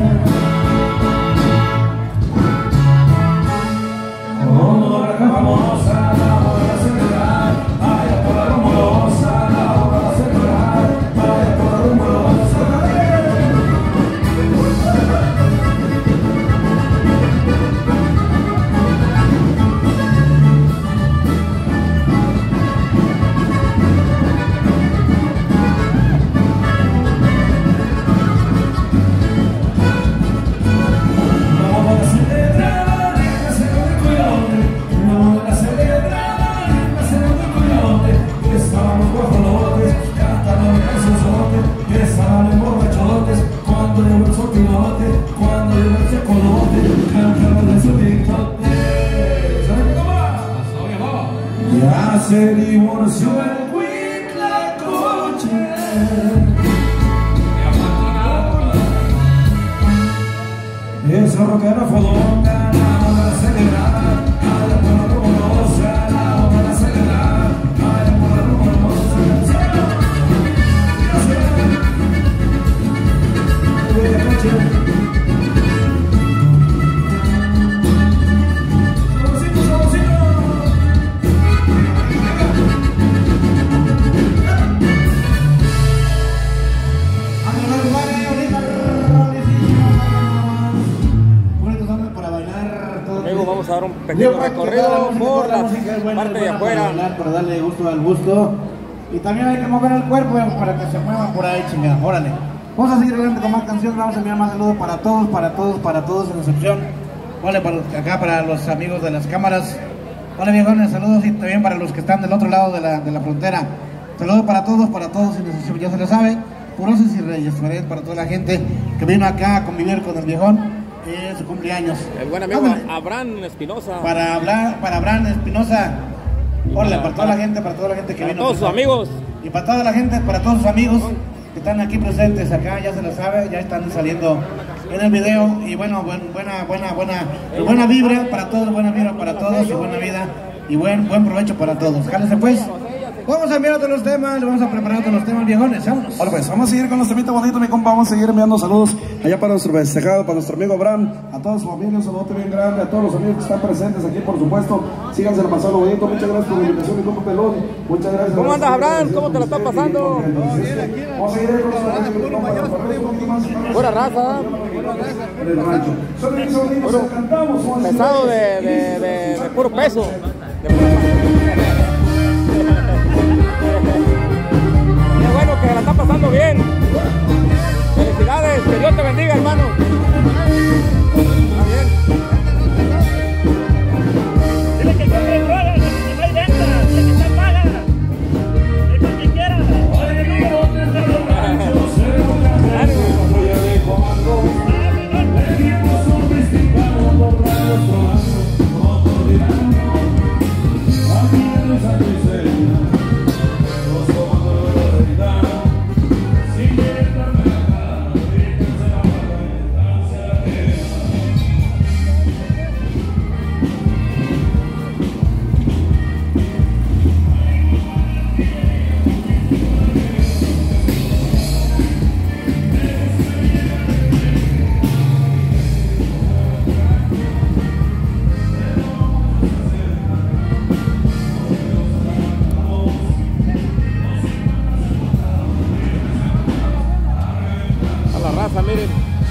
Ya se divorció el Huitlacoche. Esa rockera fodonga, la van a celebrar. Ay, por la rumorosa, la van a celebrar. Ay, por la rumorosa. Huitlacoche. Vamos a dar un pequeño recorrido por la parte de afuera para darle gusto al gusto, y también hay que mover el cuerpo para que se muevan por ahí, chingada. Órale, vamos a seguir adelante con más canciones. Vamos a enviar más saludos para todos, para todos, para todos sin excepción. Vale, para los, acá para los amigos de las cámaras. Vale, viejones, saludos, y también para los que están del otro lado de la, de la frontera. Saludos para todos, para todos sin excepción. Ya se lo sabe, Purosos y Reyes, para toda la gente que vino acá a convivir con el viejón. Es su cumpleaños. El buen amigo Ándale. Abraham Espinosa. Para hablar, para Abraham Espinosa. Hola, para toda la gente, para toda la gente que para vino. todos sus amigos. Y para toda la gente, para todos sus amigos que están aquí presentes acá, ya se lo sabe, ya están saliendo en el video. Y bueno, buen, buena, buena, buena, buena vibra para todos, buena vibra para todos y buena vida y buen, buen provecho para todos. Jálense pues. Vamos a enviar otros los temas, le vamos a preparar otros los temas, viejones, vámonos. Bueno, pues vamos a seguir con los temitas bonitos, mi compa. Vamos a seguir enviando saludos allá para nuestro festejado, para nuestro amigo Abraham, a toda su familia, un saludo bien grande, a todos los amigos que están presentes aquí, por supuesto. Síganse pasando bonito. Muchas gracias por la invitación, mi compa Pelón. Muchas gracias. ¿Cómo andas, Abraham? ¿Cómo te la estás pasando? Vamos a seguir con los Pura raza. del rancho. Son mis sonidos, cantamos. Pesado de, de, de, de puro peso. De puro Qué bueno que la está pasando bien. Felicidades, que Dios te bendiga, hermano. Está bien. Dile que compre drogas, que no hay venta, que está paga. Es lo que quiera. Miren,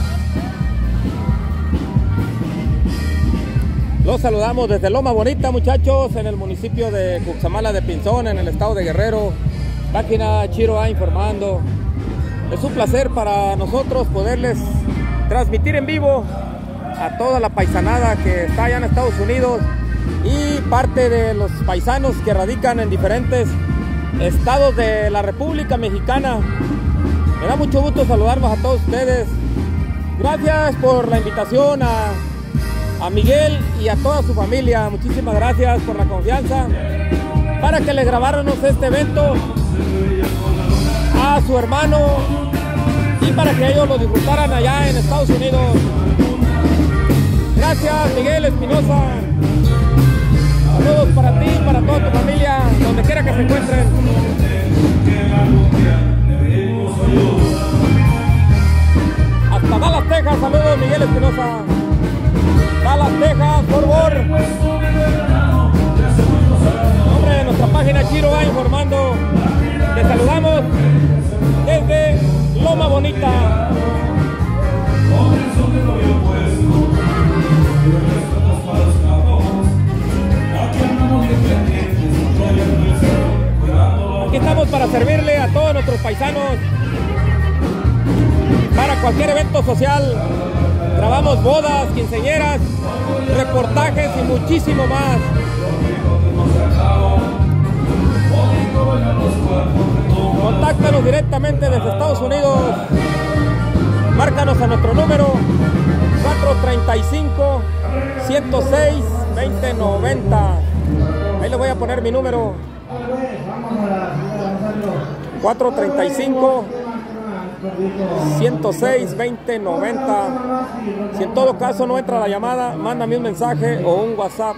los saludamos desde Loma Bonita, muchachos, en el municipio de Cuxamala de Pinzón, en el estado de Guerrero. Página Chiro A informando. Es un placer para nosotros poderles transmitir en vivo a toda la paisanada que está allá en Estados Unidos y parte de los paisanos que radican en diferentes estados de la República Mexicana. Me da mucho gusto saludarlos a todos ustedes. Gracias por la invitación a, a Miguel y a toda su familia. Muchísimas gracias por la confianza para que le grabáramos este evento a su hermano y para que ellos lo disfrutaran allá en Estados Unidos. Gracias, Miguel Espinosa. Saludos para ti, para toda tu familia, donde quiera que se encuentren. Hasta Dallas, Texas, saludos, Miguel Espinosa. Dallas, Texas, por favor. Nombre de nuestra página Chiro A informando. Te saludamos desde Loma Bonita. Aquí estamos para servirle a todos nuestros paisanos para cualquier evento social. Grabamos bodas, quinceañeras, reportajes y muchísimo más. Contáctanos directamente desde Estados Unidos. Márcanos a nuestro número cuatro tres cinco, uno cero seis, dos cero nueve cero. Ahí le voy a poner mi número. cuatro treinta y cinco, ciento seis, veinte, noventa. Si en todo caso no entra la llamada, mándame un mensaje o un WhatsApp.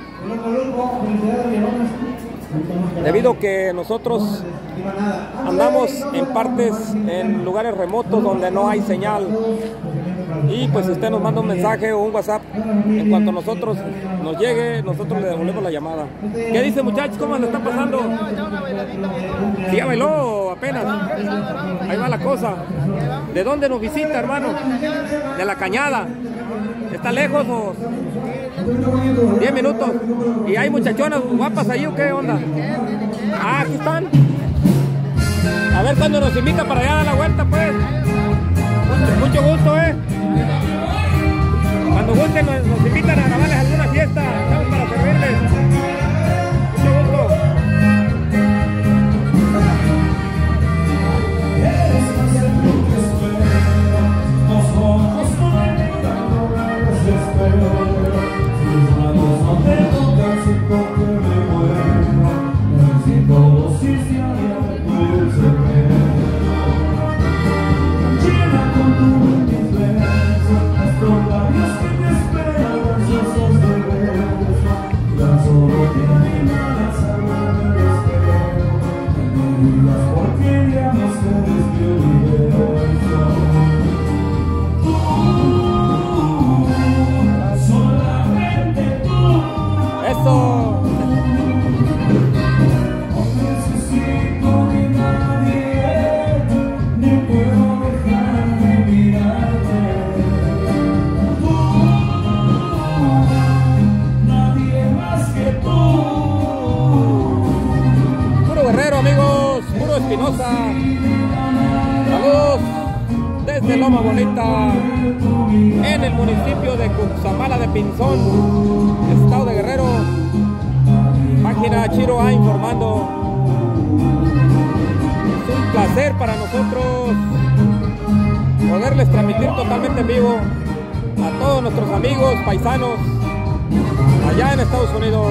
Debido a que nosotros andamos en partes, en lugares remotos donde no hay señal. Y pues si usted nos manda un mensaje o un WhatsApp, en cuanto nosotros nos llegue, nosotros le devolvemos la llamada. ¿Qué dice, muchachos? ¿Cómo le está pasando? ¿Sí ya bailó apenas? Ahí va la cosa. ¿De dónde nos visita, hermano? De La Cañada. ¿Está lejos o...? diez minutos. ¿Y hay muchachonas guapas ahí o qué onda? Ah, aquí están. A ver cuándo nos invita para allá a dar la vuelta, pues. Mucho, mucho gusto, eh. Cuando gusten nos, nos invitan a grabarles alguna fiesta. Estamos para servirles. Mucho gusto. Saludos desde Loma Bonita, en el municipio de Cutzamala de Pinzón, estado de Guerrero. Página Chiro A informando. Es un placer para nosotros poderles transmitir totalmente en vivo a todos nuestros amigos paisanos allá en Estados Unidos.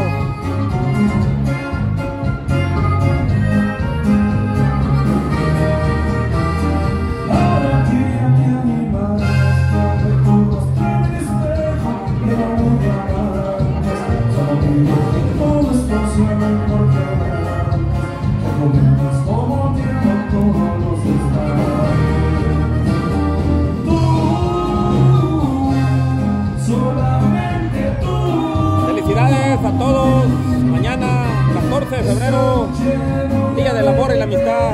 Felicidades a todos. Mañana catorce de febrero, Día del Amor y la Amistad.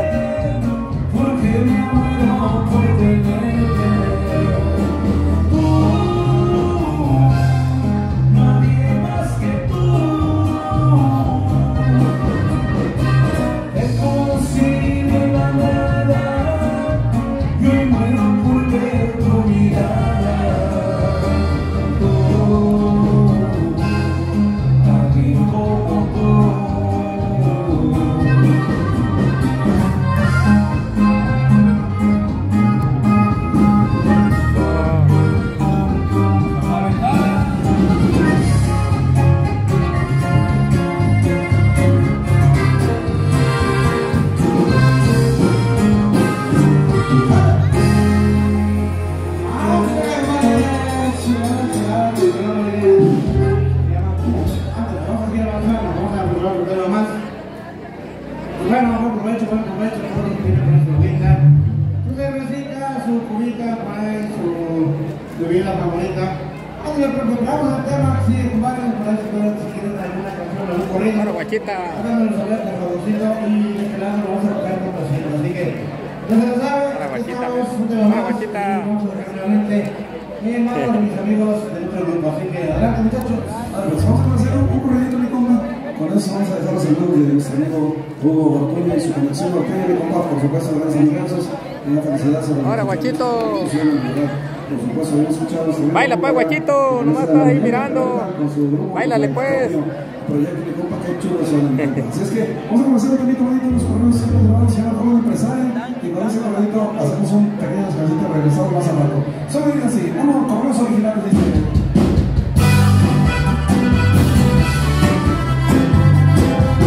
Bueno, guachita. Para guachita. Para guachita. Mis amigos de nuestro grupo, así que adelante, muchachos. Pues vamos a hacer un corredito, mi compa. Con eso vamos a dejar los saludos de nuestro amigo Hugo Ortuño y su conexión Ortuño, mi compa, por supuesto, gracias a Dios. Una felicidad. Ahora, guachito. Por supuesto, había escuchado. Baila pues, guachito, nomás estás ahí mirando. Báilale pues. Proyecto, mi compa, qué chulo son. Así es que vamos a conocer un poquito bonito los correos que nos se llama Joven Empresario. Y con ese corredito hacemos un pequeño descansito regresado más al rato. Solo digan así, uno, correos originales de este.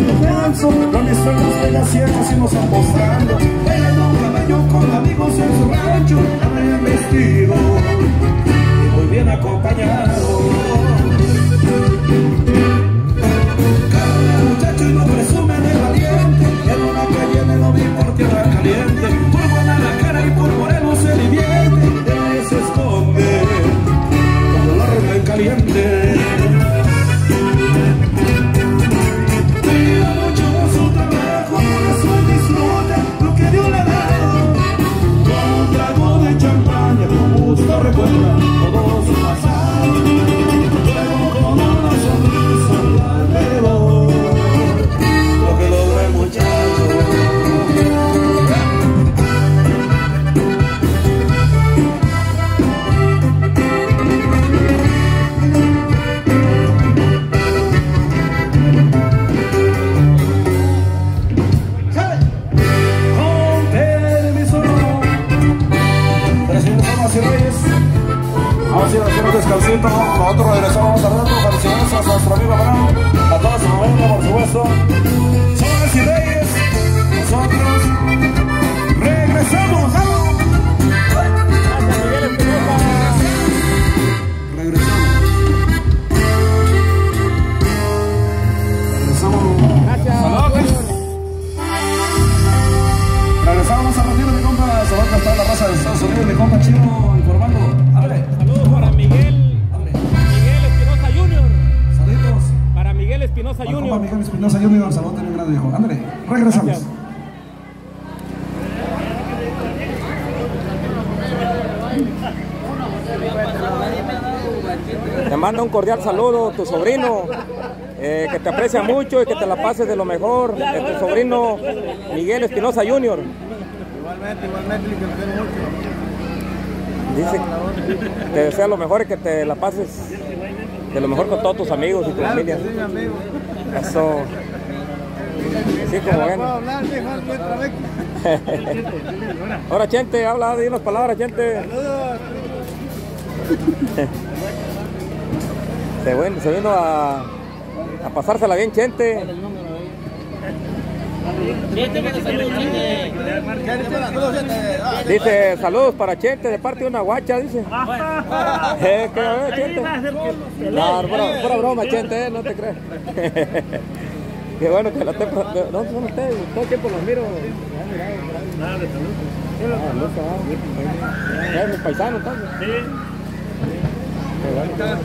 yo pienso, con mis sueños de la sierra así nos apostando, bailando un caballo con amigos en su rancho, bien vestido y muy bien acompañado. Cada muchacho y no presume de valiente, en una calle me lo vi por tierra caliente, por buena la cara y por moreno se divierte, de ahí se esconde cuando la ropa en caliente. No recuerda todo su pasado, luego con una sonrisa alrededor, lo que logró el muchacho. Con permiso, presidente Thomas y Reyes. Vamos a ir a hacer un descansito, nosotros regresamos al rato. Felicidades a nuestro amigo Abraham, a toda su familia, por supuesto. Soles y Reyes, nosotros regresamos. Regresamos. Regresamos. Gracias. Saludos. Regresamos a retiro, mi compa. Se va a gastar la raza de Estados Unidos, mi compa Chino, informando. Ándale. Saludos para Miguel. Miguel Espinosa junior Saludos. Para Miguel Espinosa Al junior compa Miguel Espinosa junior Saludos también grande, viejo. Ándale, regresamos. Gracias. Te manda un cordial saludo tu sobrino, eh, que te aprecia mucho y que te la pases de lo mejor. De tu sobrino Miguel Espinosa junior Igualmente, igualmente, que lo quiero mucho. Dice que te desea lo mejor y que te la pases de lo mejor con todos tus amigos y tu Claro familia. que sí, mi amigo. Eso. Sí, como No ven. puedo hablar, viejo, otra vez. Ahora, Chente, habla, di unas palabras, Chente. Saludos. Se, bueno, se vino a, a pasársela bien, Chente. Dice, saludos para Chente de parte de una guacha, dice. Eh, ¿qué, a ver, Chente? No, pura, pura broma, Chente, eh, no te crees. Qué bueno que la esté... ¿Dónde son ustedes? Todo el tiempo los miro. Nada de salud. Ah, Luca, ah. ¿Es mi paisano entonces? Sí. Qué bueno.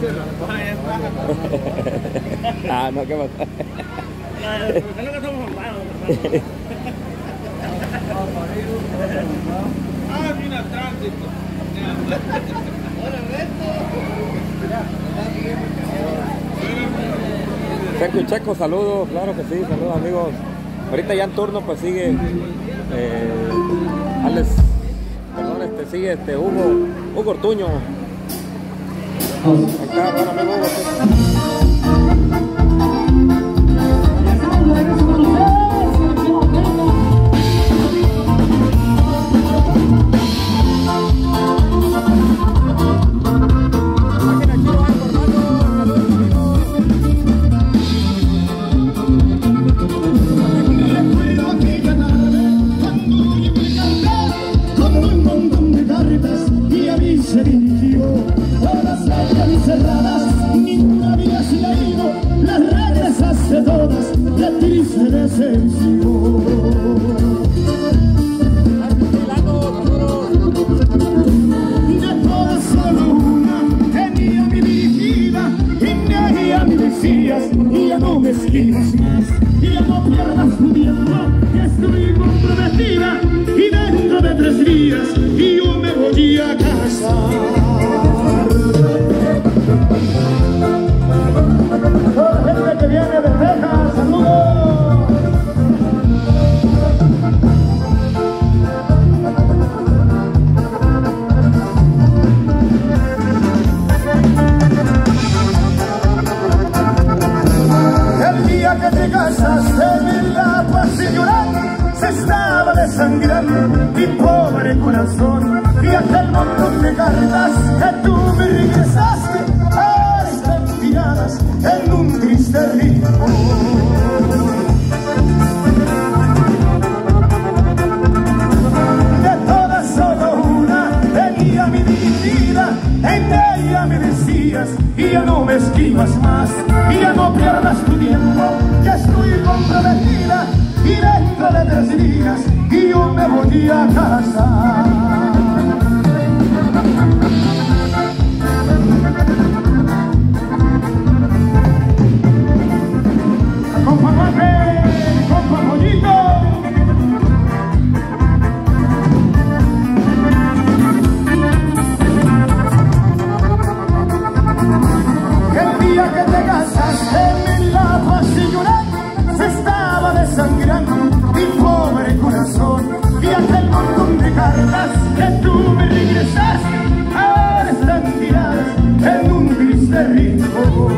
Ah, no, qué pasa. ¿Por qué no estamos hermanos? Ah, mira, tránsito. Checo y Checo, saludos, claro que sí, saludos amigos. Ahorita ya en turno pues sigue eh, Alex, perdón, este, sigue este Hugo, Hugo Ortuño. Ahí está, bueno amigo Hugo. Se dirigió por las calles cerradas, ninguna vida se ha ido, las redes hace todas, la triste decepción. De todas solo una tenía mi dirigida, y me ella me decías, y ya no me esquinas más, y ya no pierdas tu tiempo, que estoy comprometida, y dentro de tres días, y yo me voy a casar. Toda la gente que viene de Texas, saludos. El día que te y ya no me escribas más, y ya no pierdas tu tiempo, ya estoy comprometida y dentro de tres días y yo me voy a casar. Compa Juanfe, compa Pollito. El día que te casaste, mi lado así llorando, se estaba desangrando mi pobre corazón. Y aquel montón de cartas que tú me regresaste, ahora están tiradas en un triste rincón.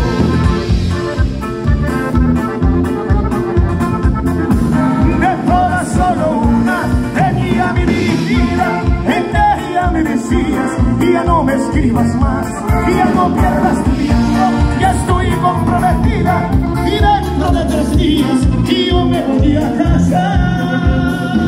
Solo una tenía mi dirigida, en ella me decías, y ya no me escribas más, y ya no pierdas tu tiempo, ya estoy comprometida, y dentro de tres días, y yo me voy a casar.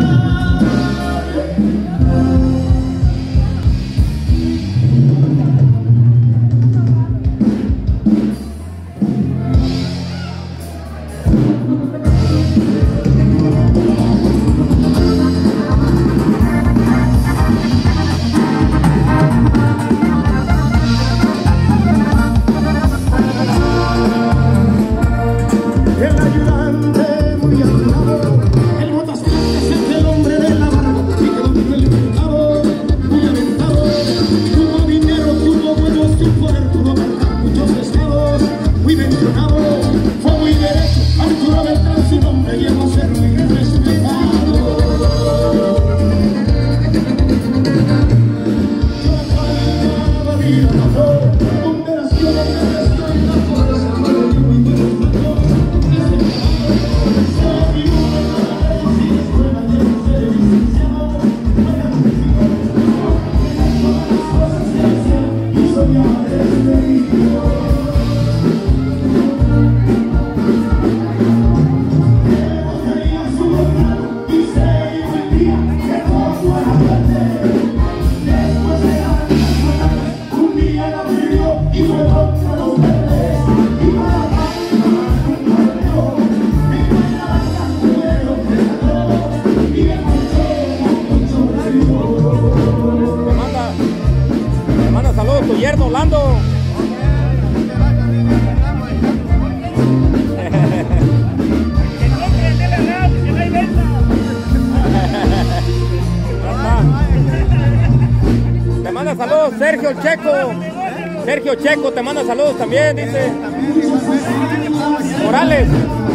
Saludos, Sergio Checo. Sergio Checo te manda saludos también, dice. Morales.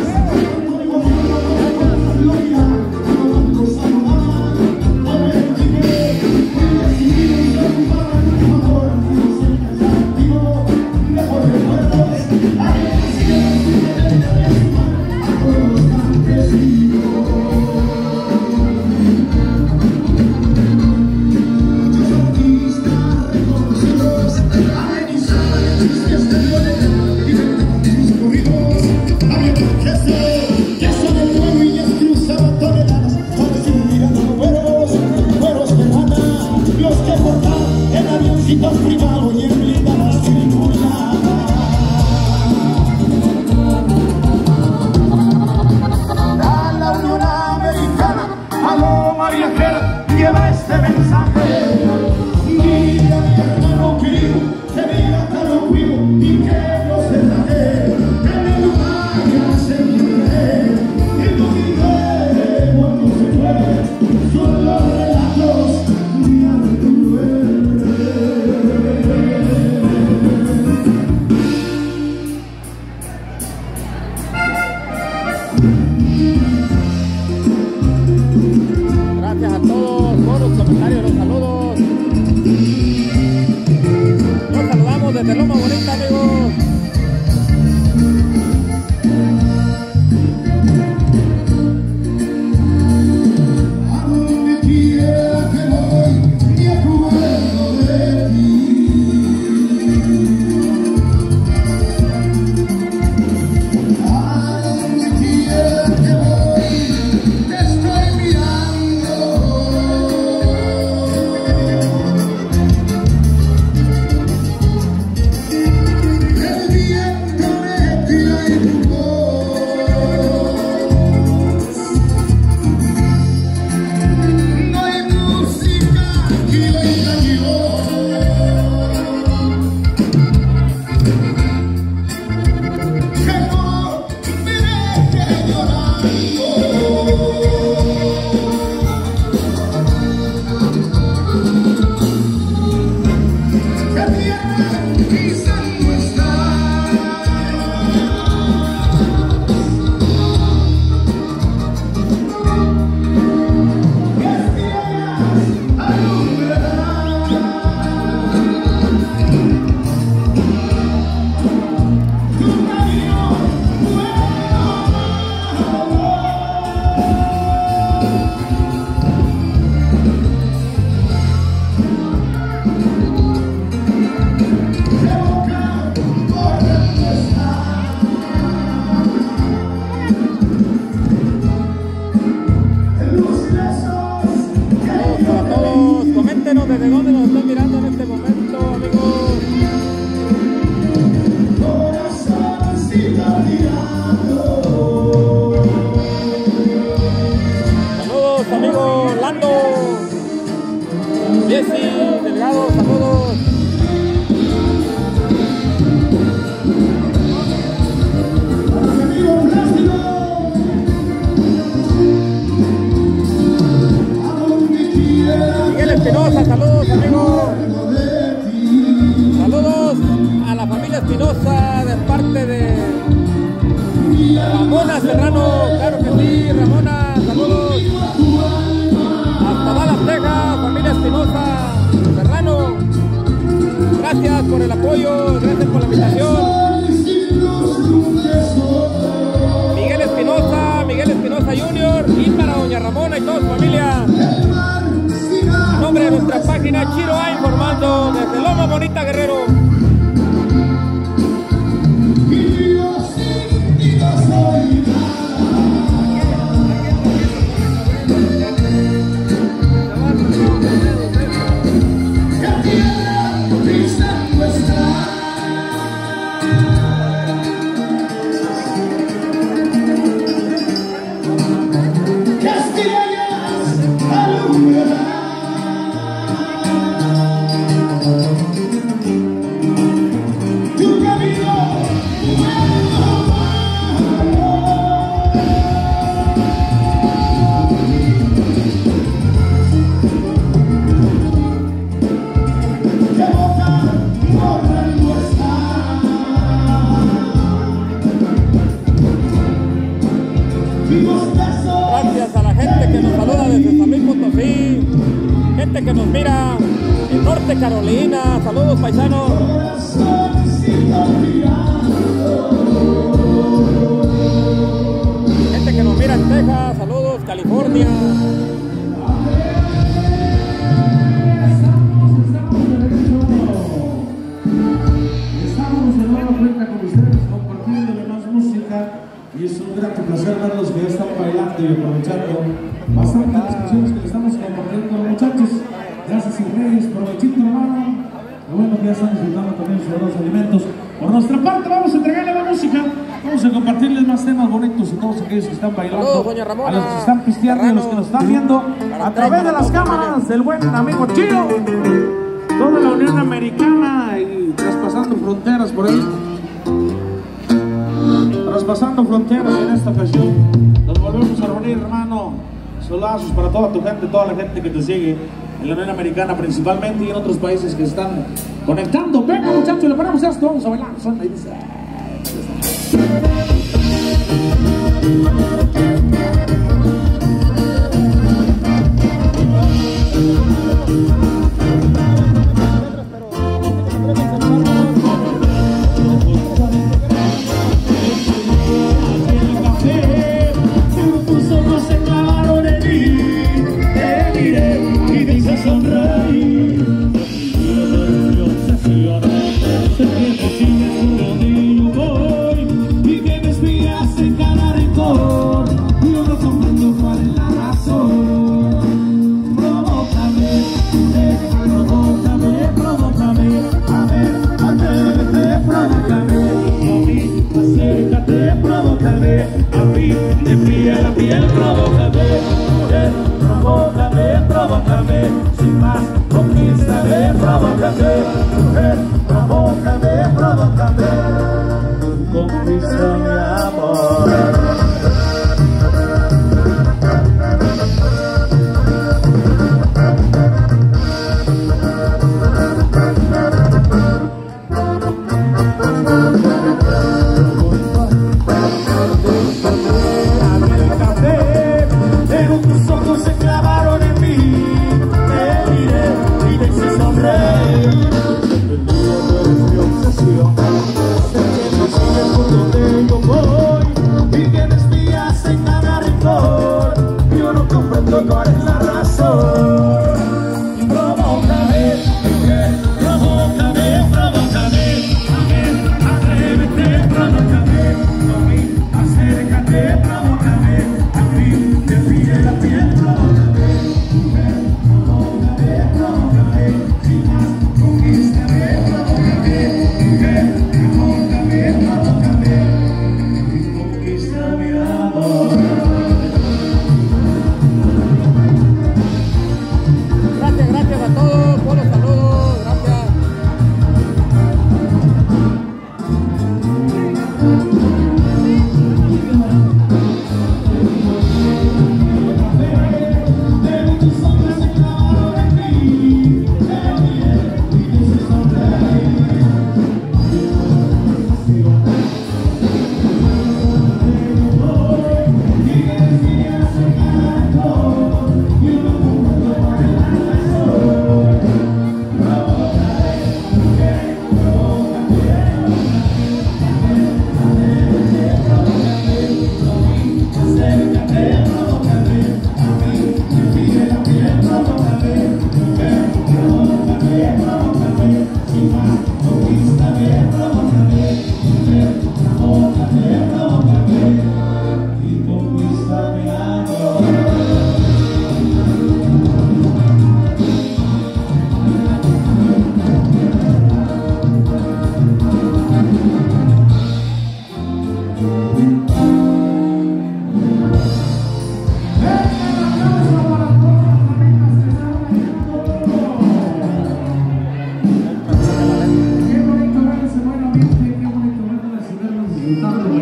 Lleva este mensaje, mira mi hermano querido, que viva Carlos Vivo y que Espinosa de parte de Ramona Serrano, claro que sí, Ramona, saludos. Hasta Dallas, Texas, familia Espinosa Serrano. Gracias por el apoyo, gracias por la invitación. Miguel Espinosa, Miguel Espinosa junior y para doña Ramona y toda su familia. En nombre de nuestra página Chiro A informando desde Loma Bonita, Guerrero. Gracias a la gente que nos saluda desde San Luis Potosí, gente que nos mira en Norte Carolina, saludos paisanos. Gente que nos mira en Texas, saludos, California. Estamos de nueva cuenta con ustedes, compartiéndole más música. Y es un gran placer verlos que ya están bailando y aprovechando bastante las canciones que le estamos compartiendo a los muchachos. Gracias y Reyes, provechito hermano. Lo bueno que ya están disfrutando también sus buenos alimentos. Por nuestra parte vamos a entregarle la música. Vamos a compartirles más temas bonitos a todos aquellos que están bailando. Saludos, doña Ramona, a los que están pisteando y a los que nos están viendo a través de las cámaras del buen amigo Chiro. Toda la Unión Americana y traspasando fronteras por ahí. Traspasando fronteras en esta ocasión. Nos volvemos a reunir, hermano. Solazos para toda tu gente, toda la gente que te sigue en la Unión Americana principalmente y en otros países que están conectando. Venga muchachos, le ponemos esto, vamos a bailar. Son ahí dice. Sin más, conquístame, provócame, mujer, provócame, provócame, conquista mi amor. ¿Cuál es la razón? Provócame, provócame, provócame, a ver, atrévete.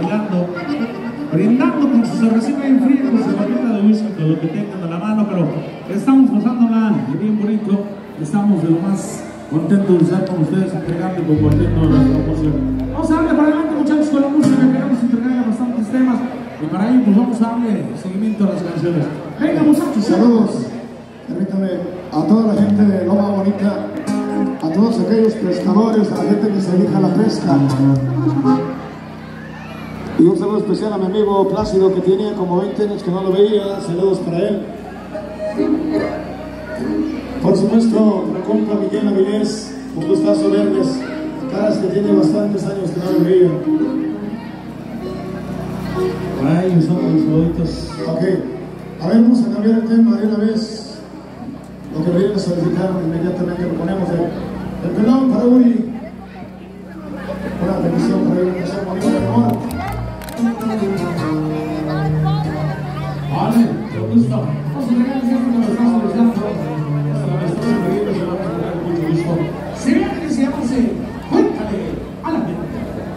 bailando, brindando con su cervecita bien fría, con su barrita de whisky, con lo que tengan a la mano, pero estamos pasándola bien bonito, estamos de lo más contentos de estar con ustedes, entregando y compartiendo nuestra música. Vamos a darle para adelante, muchachos, con la música, queremos entregar bastantes temas, y para ello pues vamos a darle seguimiento a las canciones. Venga, muchachos, saludos, permítame a toda la gente de Loma Bonita, a todos aquellos pescadores, a la gente que se dedica a la pesca. Y un saludo especial a mi amigo Plácido, que tenía como veinte años que no lo veía. Saludos para él. Por supuesto, mi compa Miguel Avilés, un gustazo verles. Caras que tiene bastantes años que no lo veía. Por ahí estamos los saluditos. Ok, a ver, vamos a cambiar el tema de una vez. Lo que viene a solicitar inmediatamente lo ponemos de el pelón para Uri. Una bendición para Uri, que sea bonito de amor. Vale, te gusta. Vamos a entregar el tiempo que nos está solicitando. Hasta la vez, todos los pedidos se van a entregar con mucho gusto. Si bien que se llama así, cuéntale a la gente.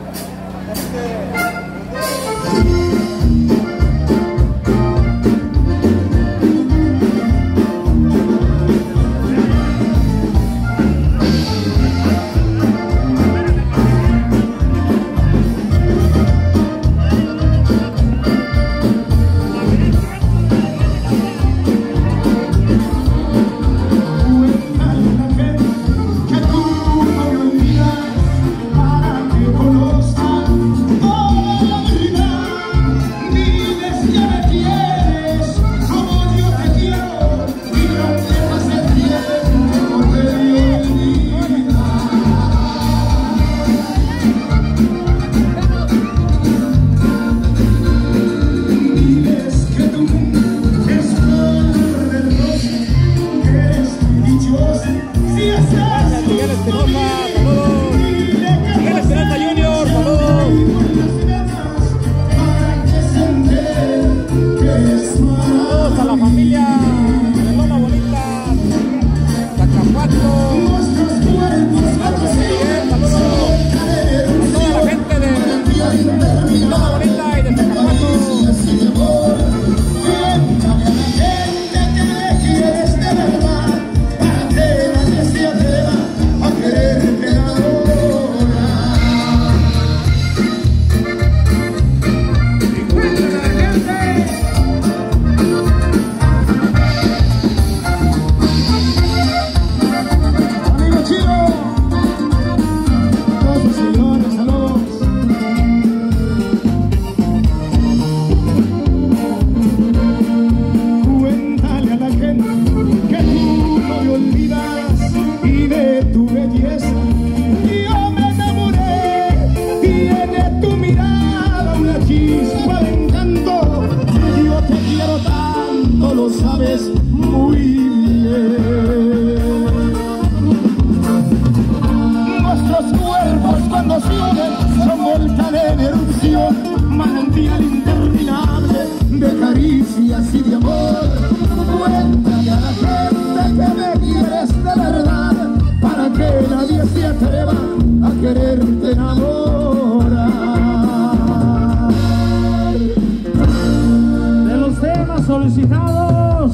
Solicitados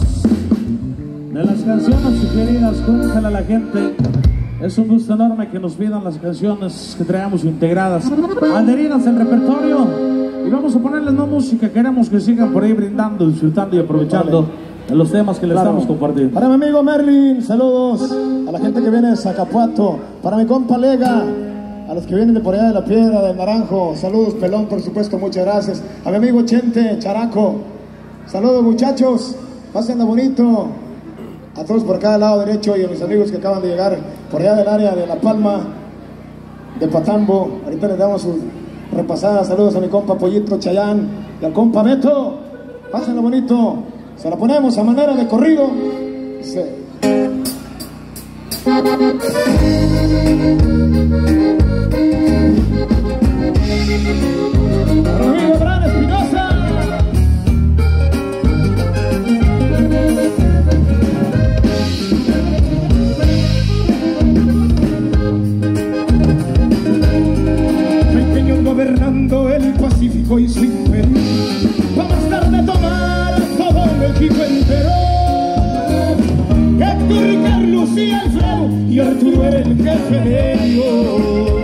de las canciones sugeridas, cuéntale a la gente. Es un gusto enorme que nos pidan las canciones que traemos integradas, adheridas al repertorio, y vamos a ponerles no música. Queremos que sigan por ahí brindando, disfrutando y aprovechando vale. de los temas que les claro. estamos compartiendo. Para mi amigo Merlin, saludos a la gente que viene de Zacapuato. Para mi compa Lega, a los que vienen de por allá de la Piedra, del Naranjo, saludos. Pelón, por supuesto, muchas gracias. A mi amigo Chente, Characo, saludos muchachos, pásenla bonito. A todos por acá del lado derecho y a mis amigos que acaban de llegar por allá del área de La Palma, de Patambo. Ahorita les damos su repasada. Saludos a mi compa Pollito Chayán y al compa Beto. Pásenla bonito. Se la ponemos a manera de corrido. Sí. Para mi amigo Bran Espinosa. Gobernante cruzando el Pacífico y su imperio, para más tarde tomar todo México entero. Héctor, Carlos y Alfredo y Arturo era el jefe medio.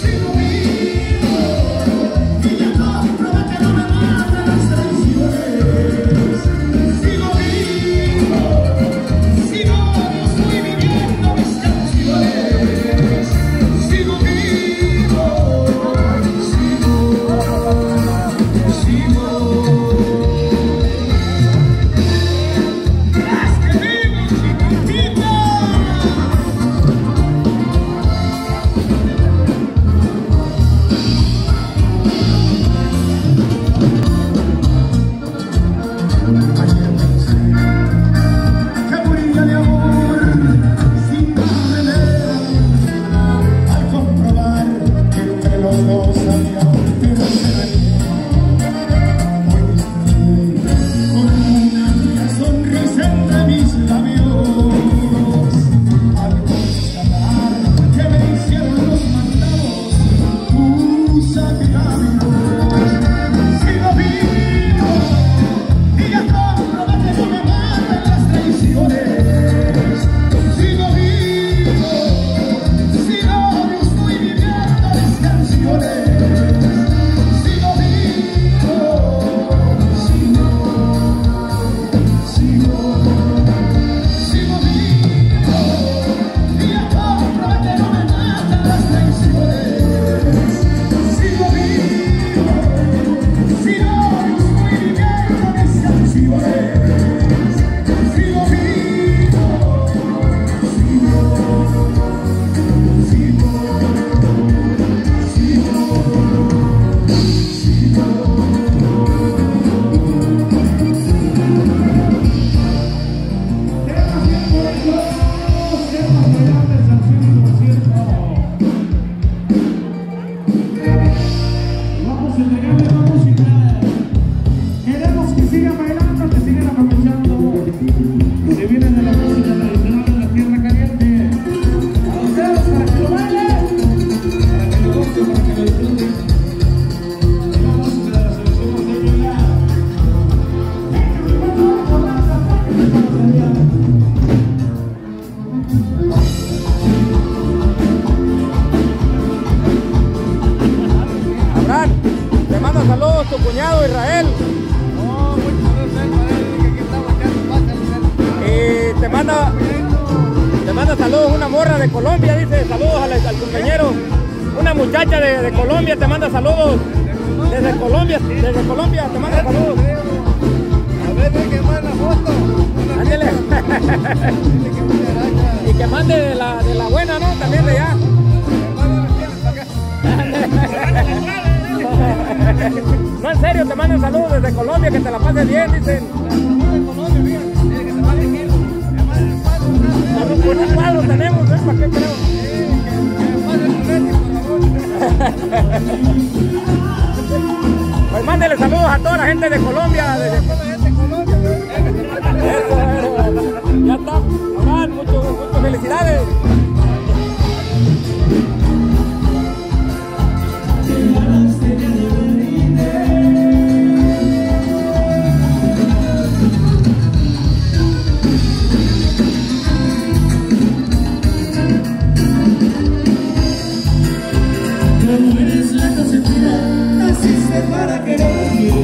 Yeah. manda saludos tu cuñado Israel. Oh, muchos saludos a él, para él, que aquí estamos echando Y te manda, te manda saludos una morra de Colombia, dice, saludos al, al compañero. Una muchacha de, de Colombia te manda saludos. Desde Colombia, desde Colombia te manda saludos. A ver, que manda foto. Ándale. Y que mande de la, de la buena, ¿no? También de allá. No, en serio, te mandan saludos desde Colombia, que te la pases bien, dicen. Un cuadro tenemos, ¿eh? ¿Para qué queremos? Pues mándele saludos a toda la gente de Colombia. De... Eso, eso. Ya está. Muchas, muchas felicidades. Para querer.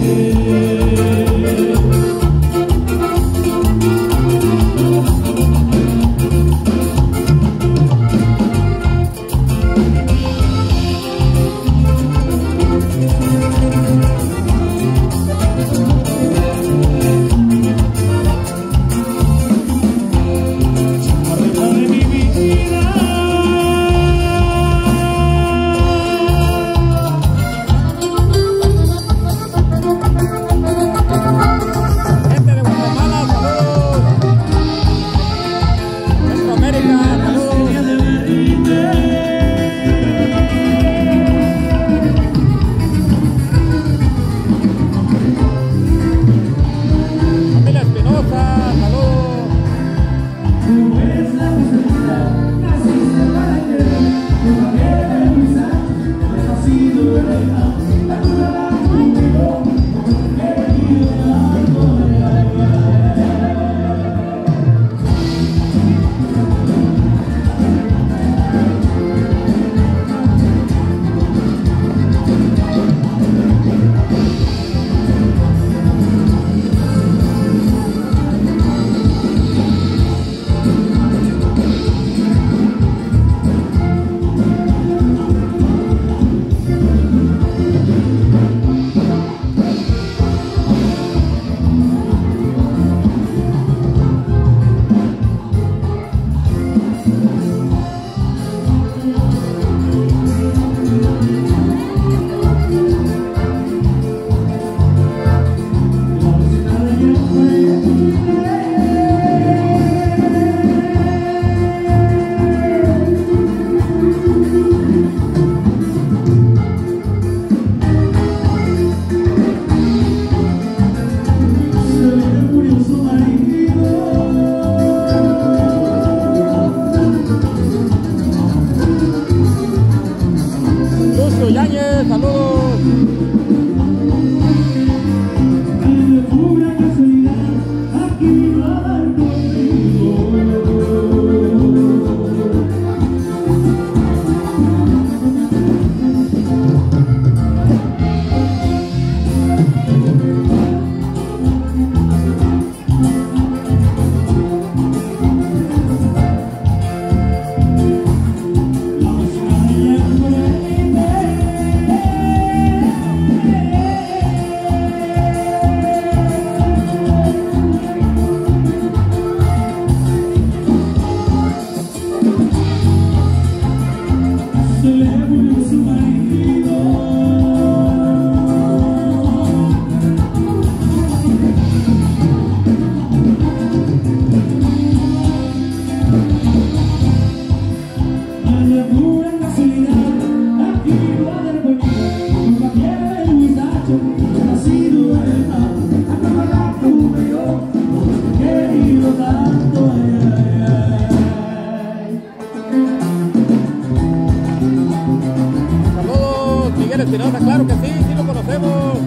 Espinosa, claro que sí, sí lo conocemos.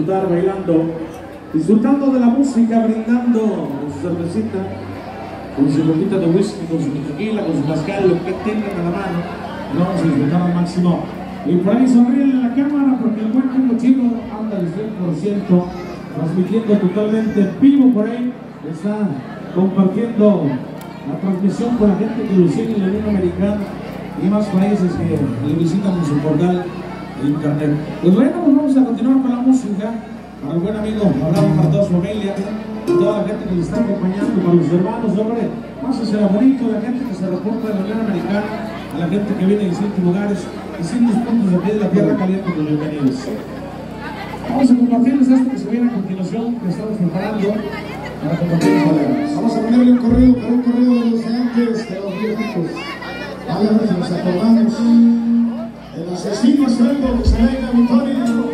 disfrutar bailando, disfrutando de la música, brindando con su cervecita, con su boquita de whisky, con su tequila, con su mezcal, lo que tengan a la mano. Y vamos a disfrutar al máximo. Y por ahí sonríen a la cámara porque el buen Cuco Chido anda al cien por ciento, transmitiendo totalmente en vivo por ahí. Está compartiendo la transmisión con la gente que lo sigue en la Unión Americana y más países que le visitan en su portal de internet. Pues bueno, pues vamos a continuar con la música. Para el buen amigo Abraham, para toda su familia, y toda la gente que le está acompañando, para los hermanos, hombre, pásensela bonito, la gente que se reporta de la Unión Americana, a la gente que viene de distintos lugares, distintos puntos de aquí de la tierra caliente con los bienvenidos. Vamos a compartirles esto que se viene a continuación, que estamos preparando para compartirles con. Vamos a ponerle un correo, pero un correo de los de antes, de los viejitos. A ver si nos acordamos. El asesino sueldo que se venga, mi Tony.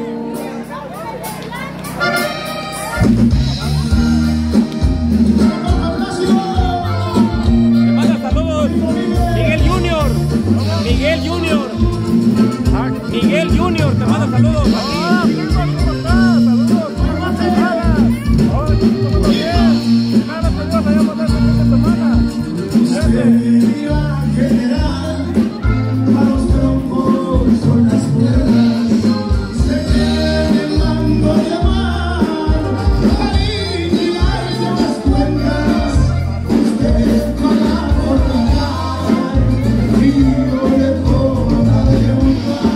Te manda saludos Miguel Junior. Miguel Junior. Miguel Junior te manda saludos. Ah, ¿cómo estás? Saludos. ¿Cómo te llamas? Hola, ¿cómo bien? Nada, te vas a pasar este fin de semana. General, a los trompos son las cuerdas, se viene el mando a llamar, a liquidar las cuentas, usted paga por pagar, y yo le pongo a preguntar.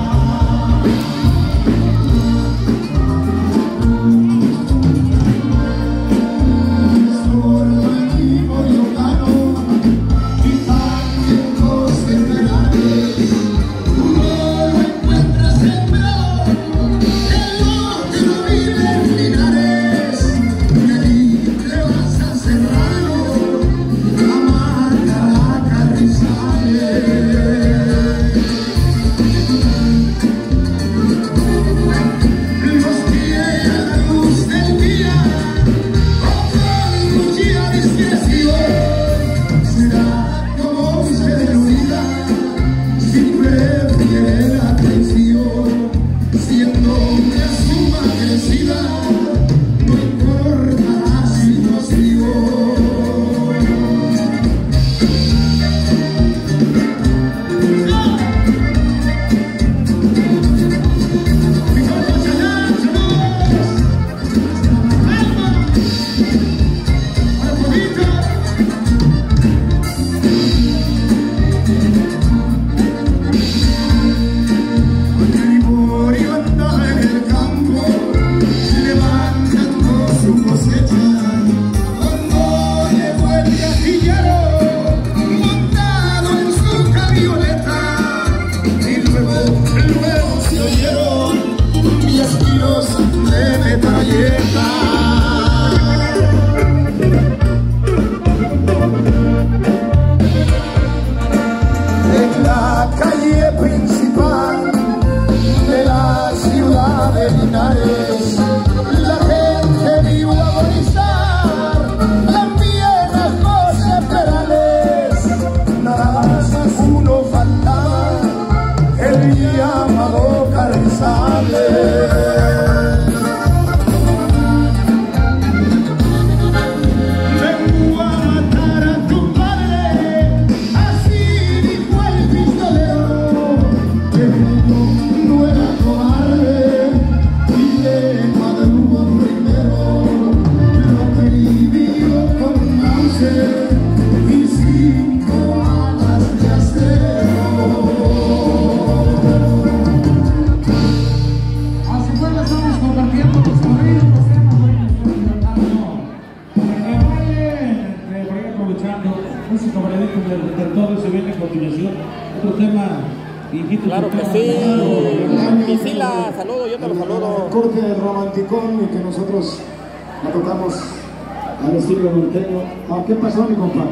Claro que sí. Pisila, saludo, yo te lo saludo. Corte romanticón y que nosotros la tocamos al estilo norteño. Ah, ¿qué pasó, mi compa?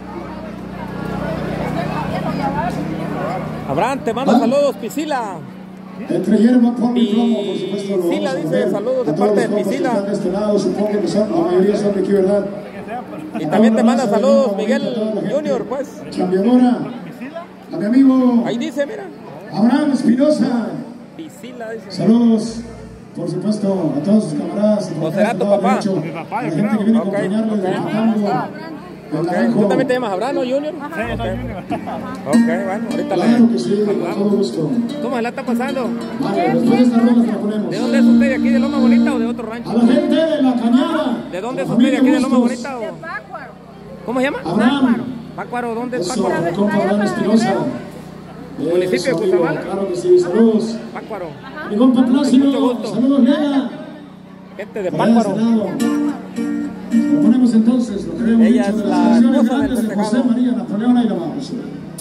Abraham, te manda saludos, Pisila. Entre hierba, pon mi plomo, por supuesto. Lo Pisila vamos a dice ver. saludos de A todos parte de los compas que Pisila. están de este lado, supongo que son, la mayoría son de aquí, ¿verdad? Y también te manda Ahora, saludos bonita, Miguel toda la gente. Junior, pues. Chambeadora. A mi amigo Ahí dice, mira. Abraham Espinosa. Pisila dice. Saludos. por supuesto, a todos sus camaradas. ¿O será tu papá? Derecho, Mi papá, a la yo gente creo. que viene a Ok, acompañarlo ok. desde Chicago, Ok, Naranjo. ¿tú también te llamas Abraham, no, Junior? Sí, soy Junior. Ok, bueno, ahorita Claro le... que sí, con todo gusto. ¿Cómo se la está pasando? Vale, después de esta rola que la ponemos. ¿De dónde es usted? ¿De aquí de Loma Bonita o de otro A rancho? la gente de La Cañada. ¿De dónde es la usted? ¿De aquí de familia Loma Bustos. Bonita o...? ¿Cómo se llama? Abraham. Pácuaro, ¿dónde es Eso, Pácuaro? mi compa Abraham Espinosa. ¿Municipio Eso, de amigo, Cutzamala? claro que sí, saludos. Pácuaro. Mi compa Mucho Plácido, gusto. saludos, Lega. Este de Por allá de Pácuaro. ese lado. Lo ponemos entonces, lo que habíamos Ella dicho es de la las canciones esposa del grandes de José festejado. María Napoleón, ahí la vamos.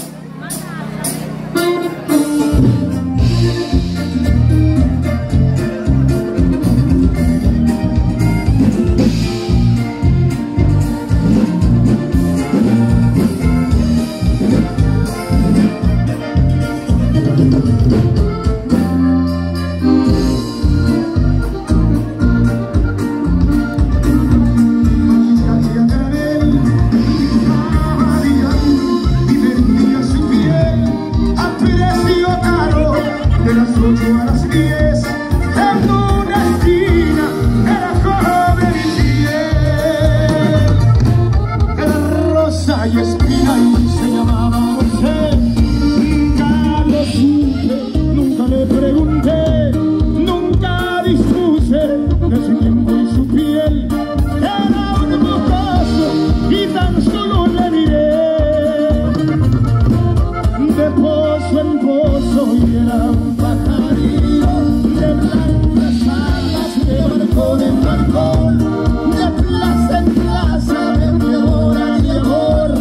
Y espina y se llamaba José. Nunca lo supe, nunca le pregunté, nunca dispuse de su tiempo y su piel. Era un mocoso y tan solo le miré de pozo en pozo y era un pajarillo de blancas alas, de balcón en balcón, de plaza en plaza, vendedora de amor.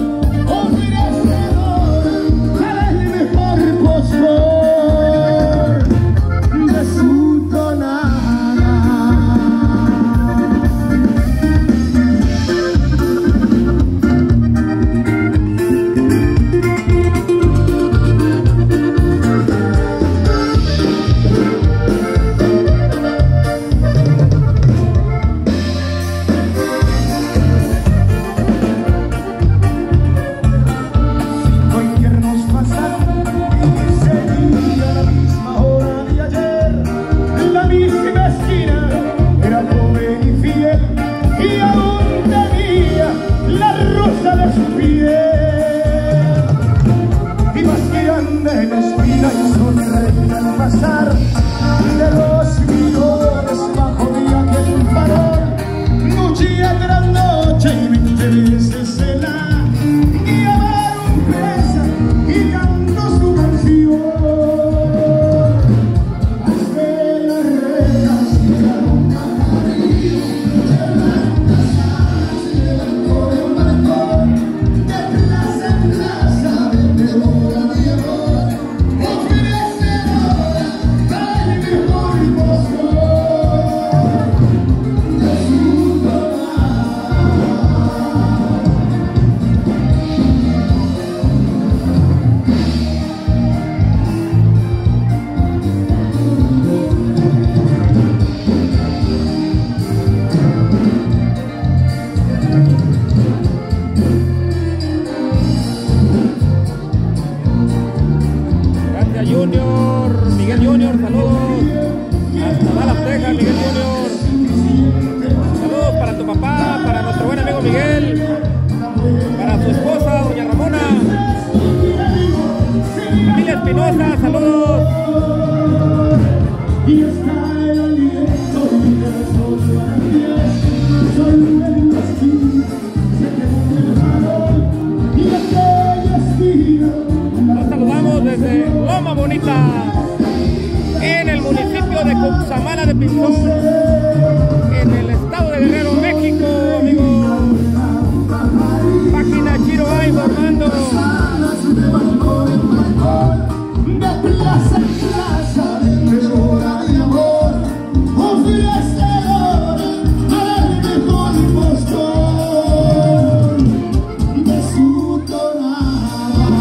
De los millones bajo de aquel farol, noche tras noche y veinte veces se la llevaron presa y cantó su canción. Hasta las rejas quedaron pajarillos, de blancas alas, de balcón en balcón, de plaza en plaza, vendedora de amor, ofrecedora para el mejor postor. Gracias, Junior. Miguel Junior, saludos. Hasta Dallas, Texas, Miguel Junior. Saludos para tu papá, para nuestro buen amigo Miguel, para su esposa, doña Ramona. Familia Espinosa, saludos. Y está el aliento de las ocho a las diez, solo en la esquina se quedó el farol y aquella esquina. Los saludamos desde Loma Bonita, en el municipio de Cutzamala de Pinzón, en el estado de Guerrero, México, amigos. Página Chiro A informando. De plaza en plaza, vendedora de amor, ofrecedora para el mejor postor de su tonada.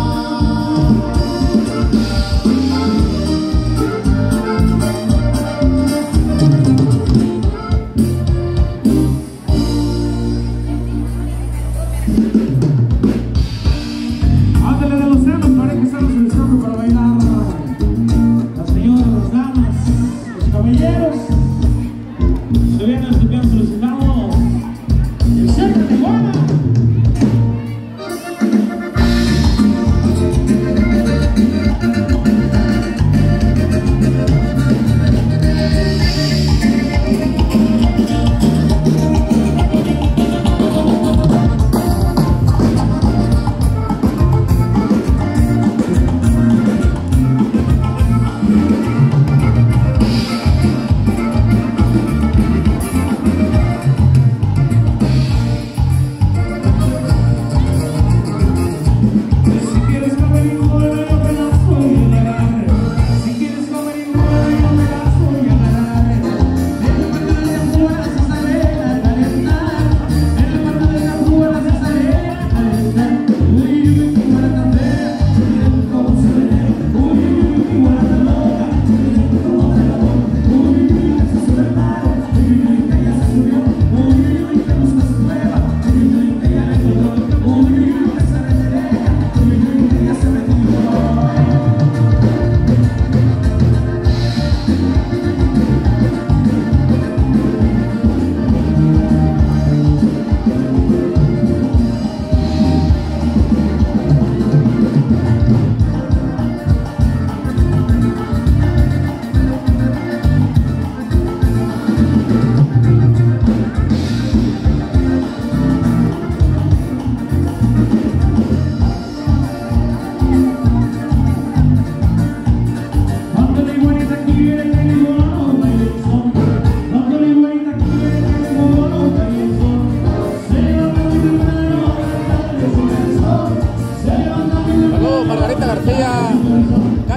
Ándale de los temas, para que estamos solicitando para bailar. Las señoras, las damas, los caballeros.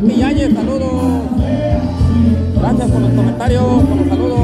Pati Yáñez, saludos. Gracias por los comentarios, por los saludos.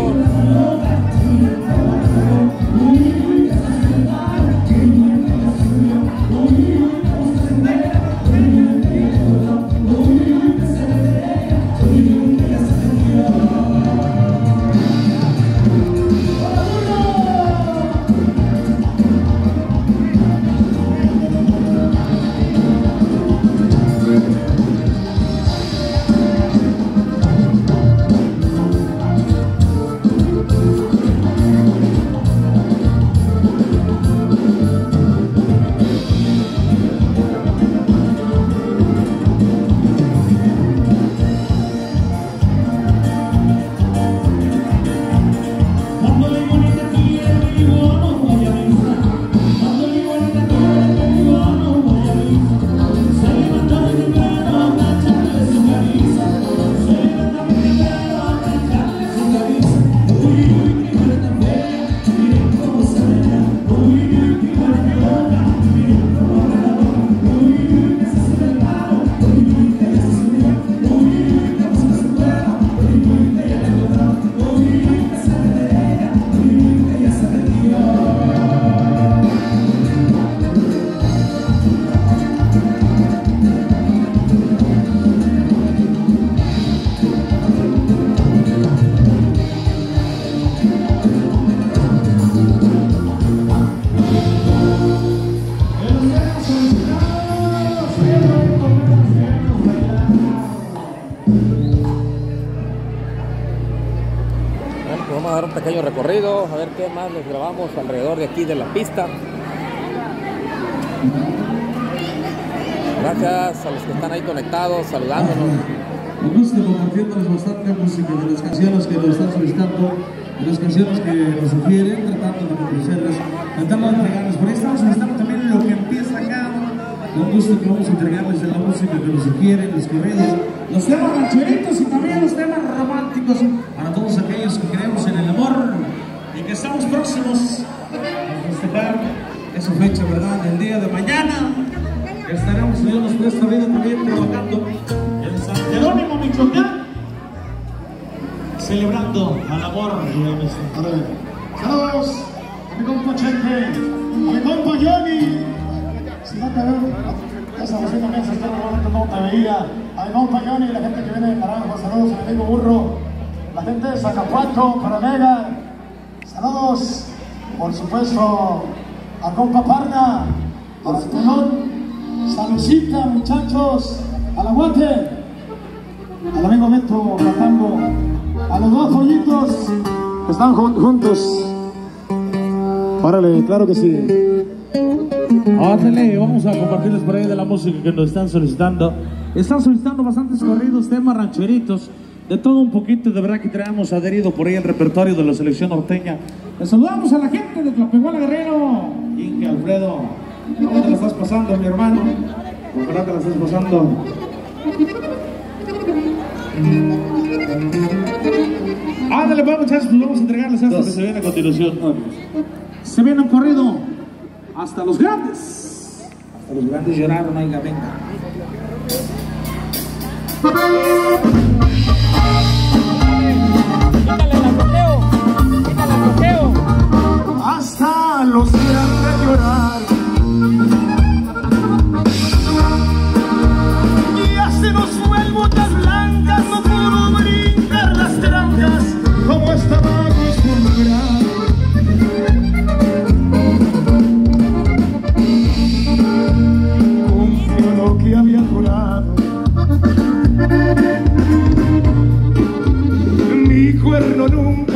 Vamos a dar un pequeño recorrido, a ver qué más les grabamos alrededor de aquí de la pista. Gracias a los que están ahí conectados, saludándonos. Un gusto compartiéndoles bastante música de las canciones que nos están solicitando, de las canciones que nos sugieren, tratando de complacerles, tratando de entregarles. Por ahí estamos solicitando también lo que empieza acá. Un gusto que vamos a entregarles de la música que nos sugieren, los que ven, los temas rancheritos y también los temas románticos para todos aquellos que creemos en el amor y que estamos próximos a festejar esa fecha, ¿verdad? El día de mañana que estaremos, si Dios nos presta vida, también trabajando en San Jerónimo, Michoacán, celebrando al amor y la amistad. Saludos a mi compa Chente, a mi compa Johnny. Si no te veo, esa bocina me hace estar momento no te veía. A mi compa Johnny, la gente que viene de Naranjo, saludos a mi amigo Burro, la gente de Zacapuato, Paramega, saludos, por supuesto, a compa Parna, a el Pelón, saludcita muchachos, al aguante, al amigo Beto Catango, a los dos pollitos que están juntos. Párale, claro que sí. Ándale, vamos a compartirles por ahí de la música que nos están solicitando. Están solicitando bastantes corridos, temas rancheritos, de todo un poquito, de verdad que traemos adherido por ahí el repertorio de la selección norteña. Les saludamos a la gente de Tlapehuala Guerrero. Inge Alfredo, ¿cómo te la estás pasando, mi hermano? Ojalá te la estés pasando. Ándale, pues muchachos, pues vamos a entregarles esto que se viene a continuación. Se viene un corrido hasta los grandes. Hasta los grandes lloraron, oiga, venga. Quítale el bloqueo, quítale el bloqueo. Hasta los grandes llorar. Ya se nos fue el botas blancas, no pudo brincar las trancas como estaba acostumbrado. Cumplió lo que había jurado. Mi cuerno nunca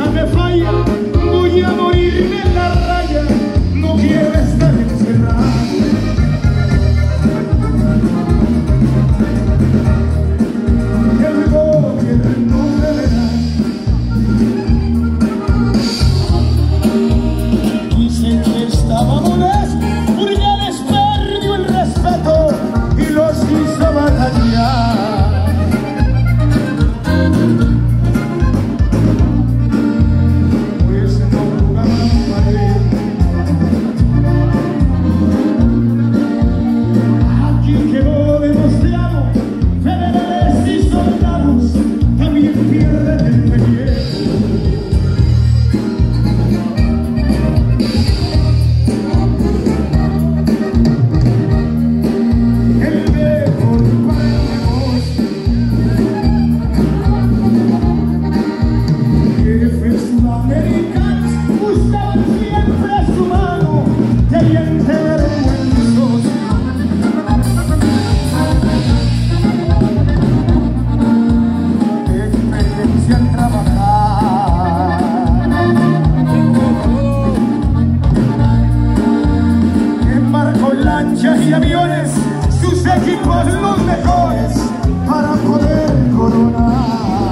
aviones, sus equipos los mejores para poder coronar.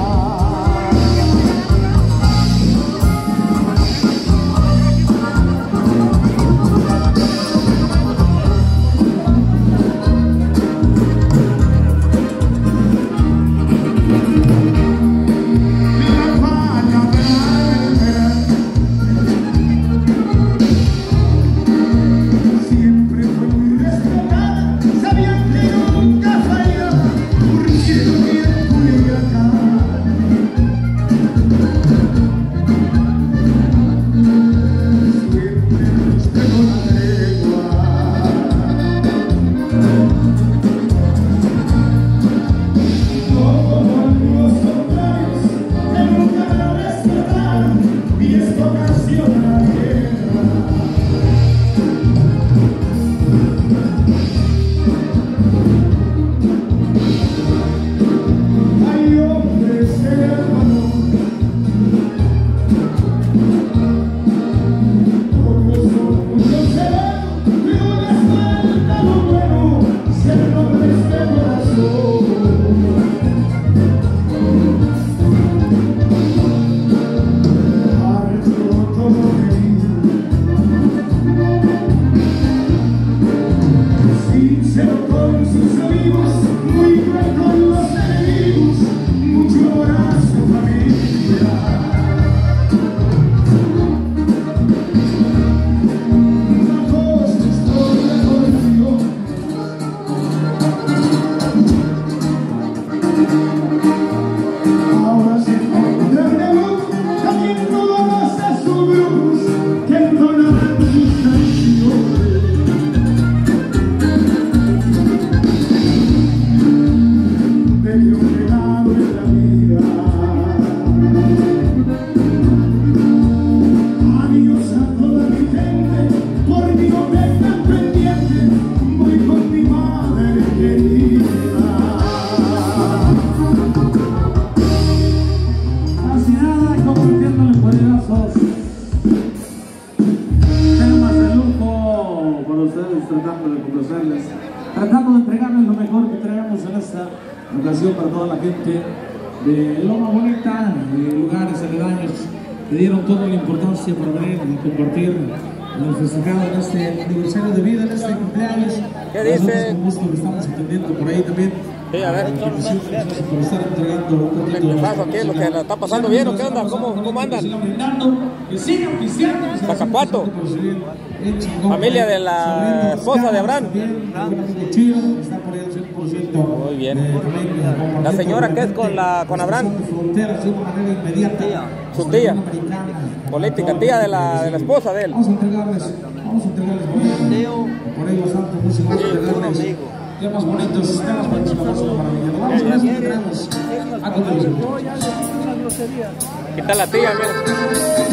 Tratando de entregarles lo mejor que traemos en esta ocasión para toda la gente de Loma Bonita, de lugares aledaños que dieron toda la importancia para venir y compartir el festejado en este aniversario de vida, en este cumpleaños. ¿Qué dice? Con gusto que estamos atendiendo por ahí también. Sí, a ver. Por estar entregando un poquito ¿Qué pasa? ¿Qué es lo que la está pasando bien o qué onda? ¿Cómo, cómo andan? Que sigan pisteando. Zacapuato. Familia de la esposa de Abraham. Muy bien. La señora que es con la con Abraham. Su tía. Política, tía de la, de la esposa de él. Vamos a entregarles, vamos a entregarles por ahí los santos músicos, vamos a entregarles temas bonitos, temas para la voz de la maravilla. Vamos a ver si entregamos a continuación. ¿Qué tal la tía? Mira.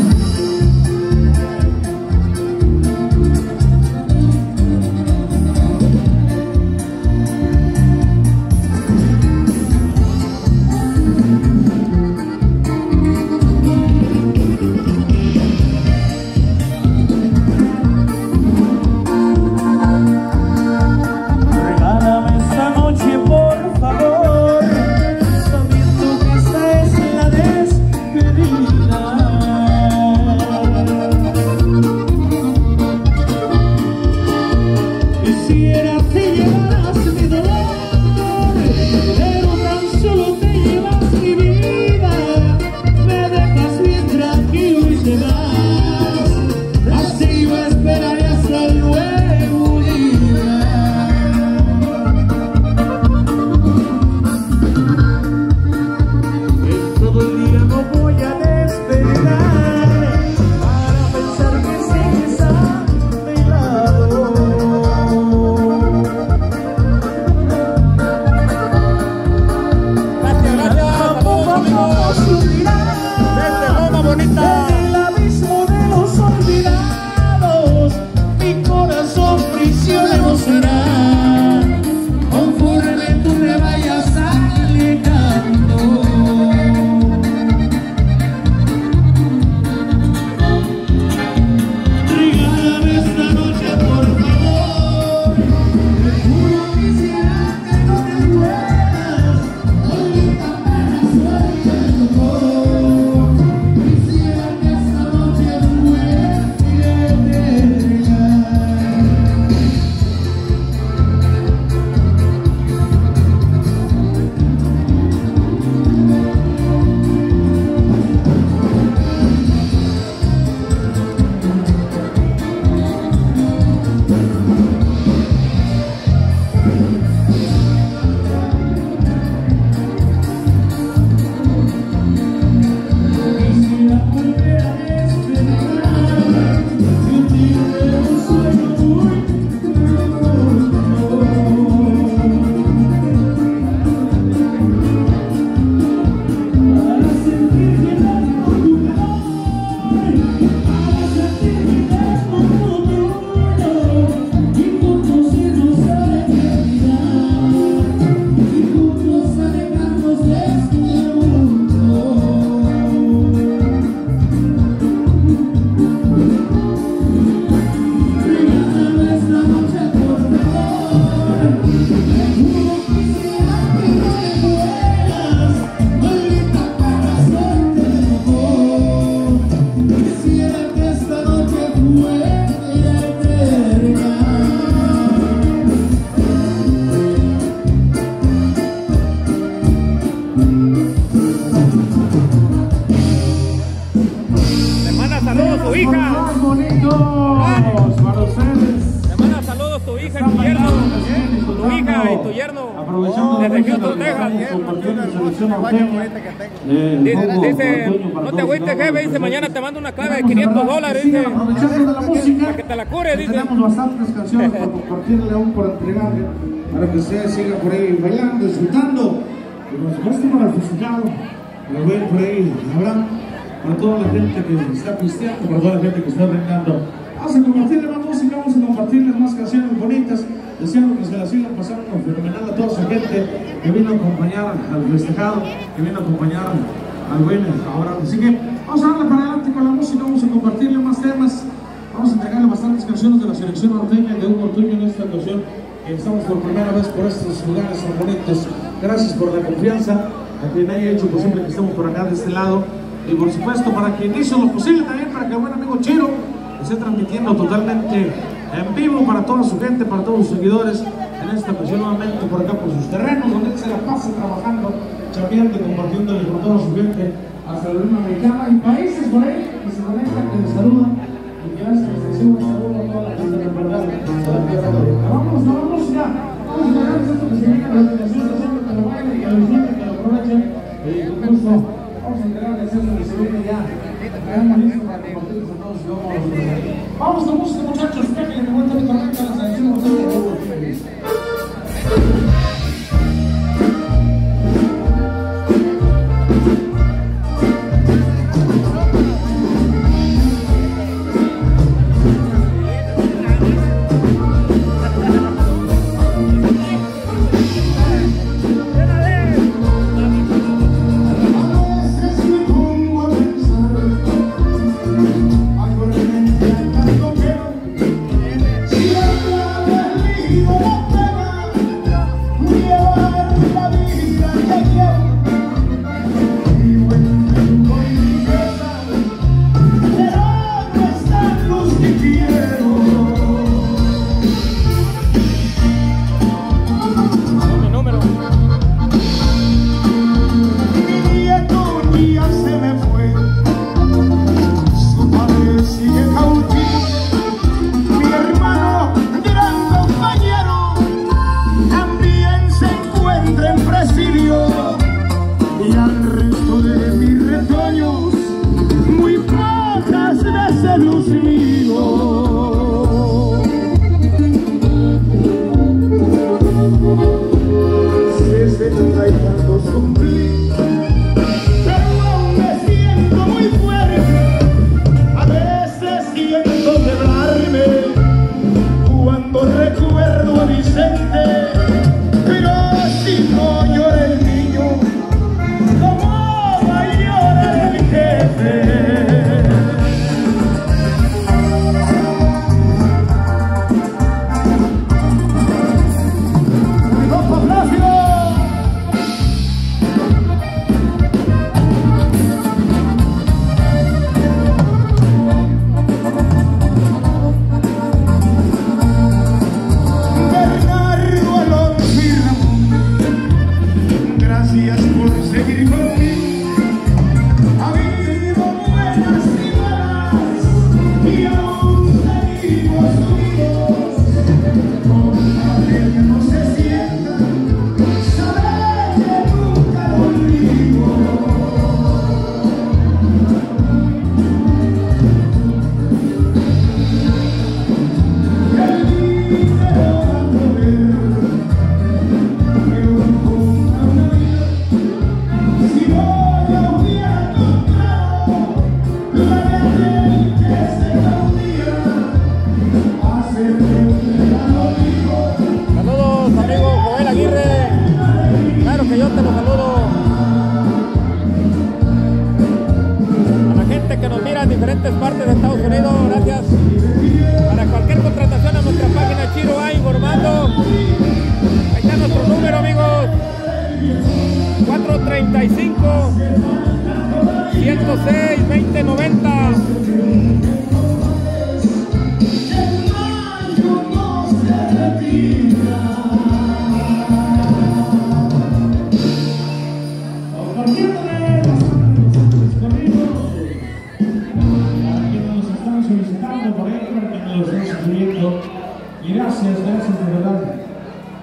yerno. Aprovechando desde la Houston, música, Texas. estamos compartiendo selección norteña. Eh, Dice, Congo dice, norteño para no te todos agüites, lados. jefe, dice, mañana te mando una clave de Queremos, quinientos ¿verdad? dólares, Sigan dice, aprovechando de la música. para que te la cure, dice. Tenemos bastantes canciones para compartirle aún, por entregarle, para que ustedes sigan por ahí bailando, disfrutando. Y por supuesto para el festejado, para ver por ahí, habrá para toda la gente que está pisteando, para toda la gente que está brindando. Vamos a compartirle más música, vamos a compartirles más canciones bonitas, deseando que se la sigan pasando fenomenal a toda su gente que vino a acompañar al festejado, que vino a acompañar al buen Abraham. Así que vamos a darle para adelante con la música, vamos a compartirle más temas, vamos a entregarle bastantes canciones de la selección norteña de Hugo Ortuño en esta ocasión. Estamos por primera vez por estos lugares tan bonitos. Gracias por la confianza a quien haya hecho posible que estemos por acá de este lado. Y por supuesto para quien hizo lo posible también para que el buen amigo Chiro esté transmitiendo totalmente en vivo para toda su gente, para todos sus seguidores. En esta ocasión nuevamente por acá por sus terrenos, donde él se la pasa trabajando, chambeando y compartiéndole con toda su gente hasta la Unión Americana y países por ahí que se conectan, que les saludan. Y gracias por la extensión, un saludo a toda la gente de verdad. Vamos, no vamos ya. Vamos a llegar a esto que se viene a la presentación, haciendo que lo bailen y que lo disfruten, que lo aprovechen. Y con gusto, vamos a entregarles esto que se viene ya. Quedamos listos para compartirles a todos y vamos. Vamos con música, muchachos. Pepe, que cuenta mi correcta la selección de Hugo Ortuño.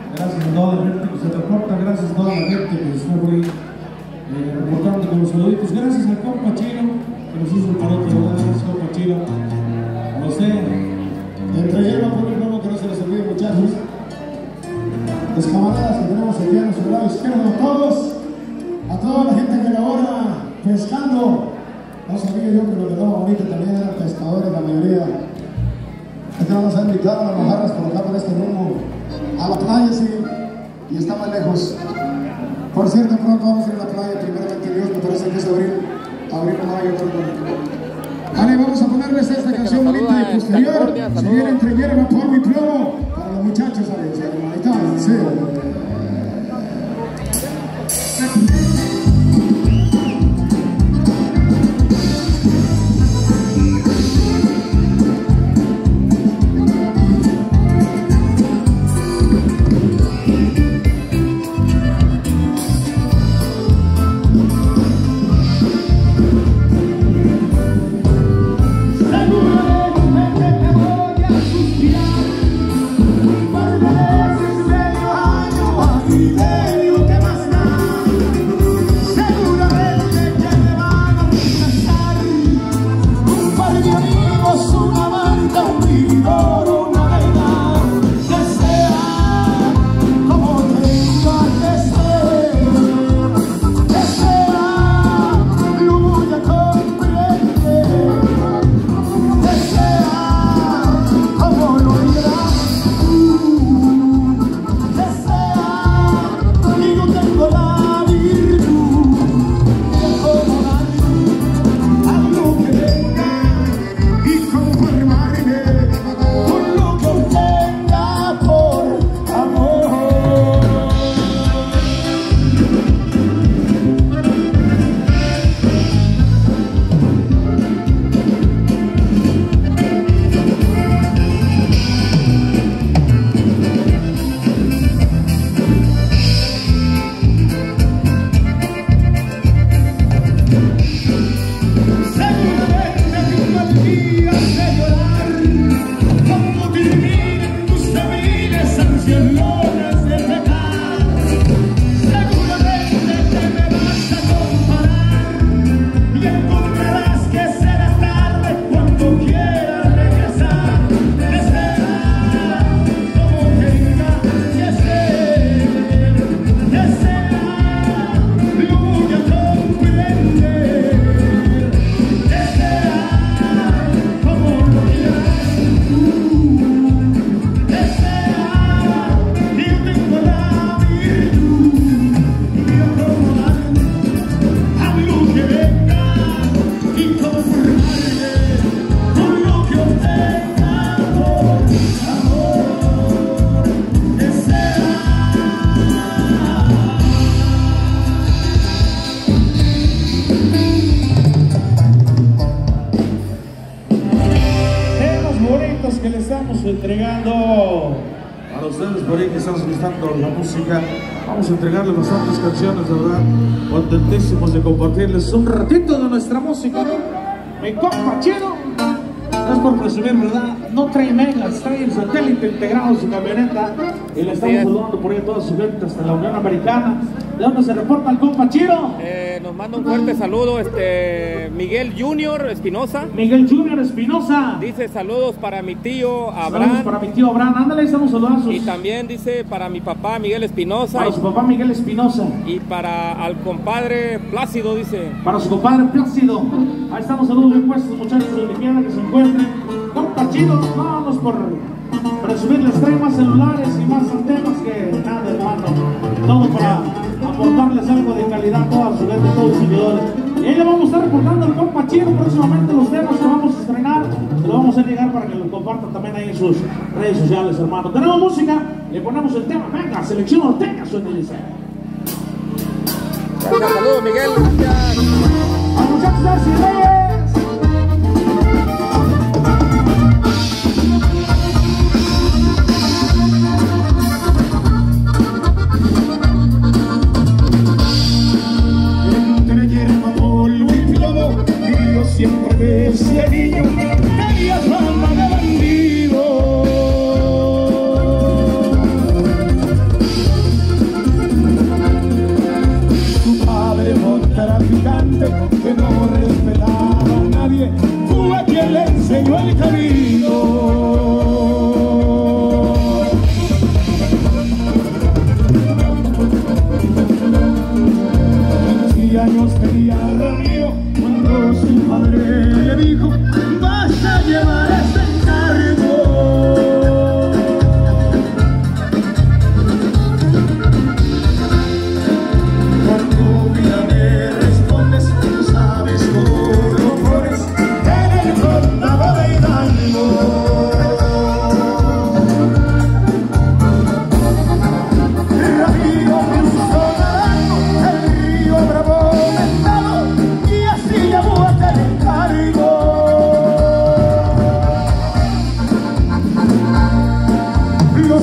Gracias a toda la gente que se reporta, gracias a toda la gente que estuvo ahí eh, reportando con los saluditos. Gracias al compa Chino que nos hizo el parote, gracias compa Chino. A usted, entreguemos por un nuevo que no se les olvide, muchachos. Los camaradas que tenemos aquí a nuestro lado izquierdo, a todos, a toda la gente que labora pescando. No sabía yo que los de Loma Bonita también eran pescadores, la mayoría. Aquí vamos a invitar a las mojarras por acá por este rumbo a la playa, sí, y está más lejos. Por cierto, pronto vamos a ir a la playa, primeramente Dios, me parece que es abril, abril o mayo, perdón. Vale, vamos a ponerles esta canción bonita y posterior. Si viene entre hierba por mi plomo, para los muchachos, ¿sabes? Ahí está, sí. Que le estamos entregando a ustedes por ahí que están gustando la música. Vamos a entregarles bastantes canciones, de verdad, contentísimos de compartirles un ratito de nuestra música, ¿no? Mi compa Chino, no es por presumir, ¿verdad? No trae megas, trae el satélite integrado en su camioneta y le estamos saludando por ahí a toda su gente hasta la Unión Americana. ¿De dónde se reporta el compa Chino? Eh, nos manda un fuerte saludo este Miguel Junior Espinosa. Miguel Junior Espinosa. Dice saludos para mi tío Abraham. Saludos para mi tío Abraham. Ándale, estamos saludando. Y también dice para mi papá Miguel Espinosa. Para y, su papá Miguel Espinosa. Y para al compadre Plácido, dice. Para su compadre Plácido. Ahí estamos, saludos bien puestos, muchachos de limpieza que se encuentren. Compa Chino, vamos por presumirles, trae más celulares y más antenas que nada, hermano. Todo para aportarles algo de calidad a toda su gente, a todos los seguidores. Y ahí le vamos a estar reportando al compa Chino próximamente los temas que vamos a estrenar. Se lo vamos a llegar para que lo compartan también ahí en sus redes sociales, hermano. Tenemos música, le ponemos el tema. Venga, selección norteña, suena y dice. Gracias, saludos Miguel, gracias. A muchachos de Arcirreyes. Siempre desde niño tenías fama de bandido.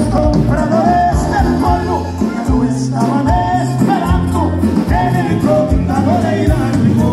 compradores del pueblo ya lo estaban esperando en el condado de Hidalgo.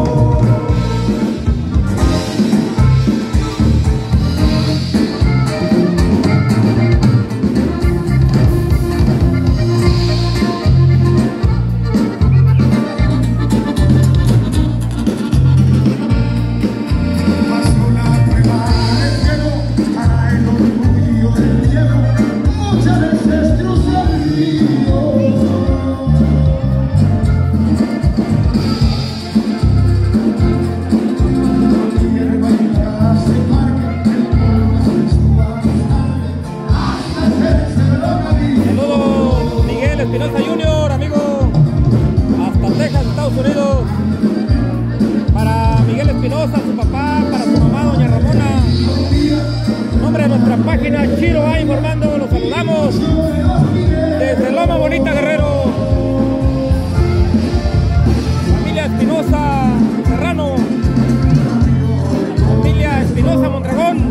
Espinosa Junior, amigo, hasta Texas, Estados Unidos. Para Miguel Espinosa, su papá, para su mamá, doña Ramona. En nombre de nuestra página Chiro va informando, los saludamos desde Loma Bonita, Guerrero. Familia Espinosa Serrano, familia Espinosa Mondragón.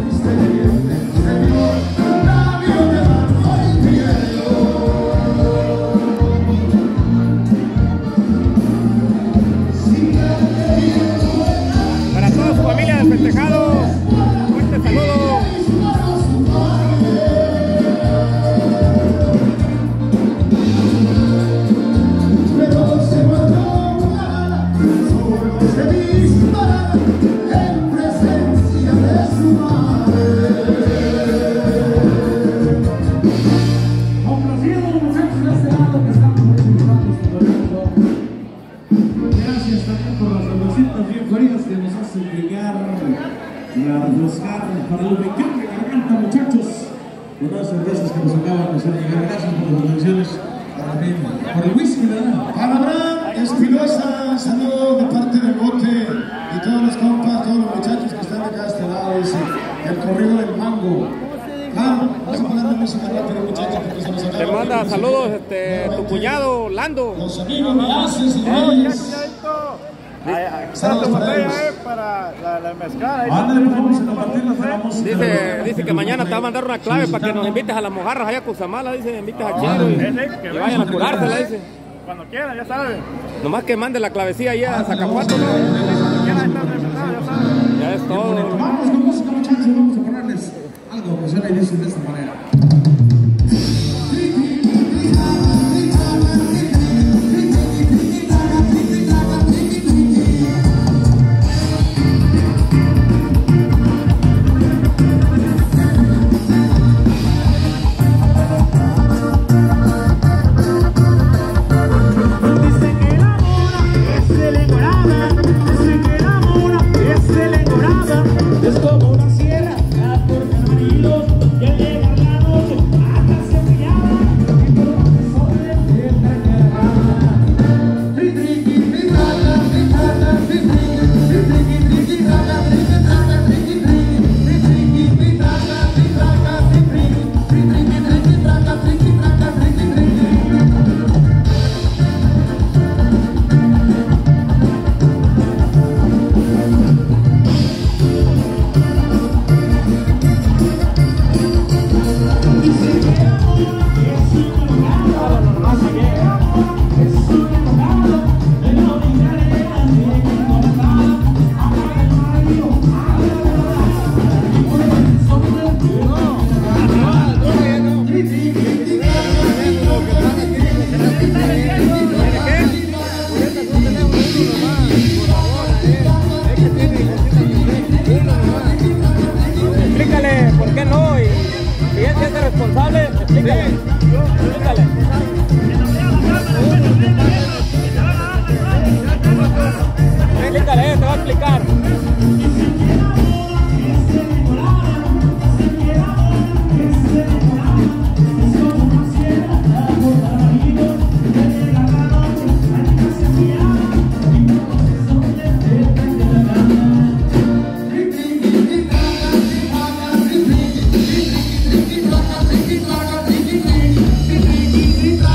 Familia del festejado, fuerte saludo. Pero se guardó una bala, solo se dispara en presencia de su madre. Complaciendo muchachos de este lado que estamos disfrutando este momento. Gracias también por las cervecitas bien frías que nos hacen llegar las buscar para el mecán de garganta, muchachos. Unas cervezas que nos acaban de hacer llegar. Gracias por las donaciones. También por el whisky, ¿verdad? Para Abraham Espinosa, saludos de parte del bote y todos los compas, todos los muchachos que están acá a este lado. Dice el corrido del mango. Claro, vamos a poner la música rápido, muchachos, porque se nos acaba. Te manda saludos este, tu cuñado Lando. Los amigos me hacen, señores. Saludos para la, la mezcla. Ándale, pues vamos a compartirnos de la música. Dice, dice que mañana te va a mandar una clave para que nos invites a las mojarras allá a Cusamala, dice, invites a Chiro y, y vayan a curársela, dice. Cuando quieran, ya saben. Nomás que mande la clavecilla ahí a Zacapuato, ¿no? Cuando quieran estar empezando, ya saben. Ya es todo. Vamos con música, muchachos, vamos a ponerles algo que suena y dice de esta manera. Es como una sierra, por caminos, y al llegar la noche, hasta se brillaba, y por los soles de la caravana. Tri triqui, tri traca, tri traca, tri triqui, tri triqui, triqui traca, triqui traca, triqui triqui, tri triqui, tri traca, tri traca, tri triqui, tri triqui, triqui traca, triqui traca, triqui triqui. Explícale por qué no y si él se hace responsable, explícale. Explícale. Explícale, te va a explicar. Triqui,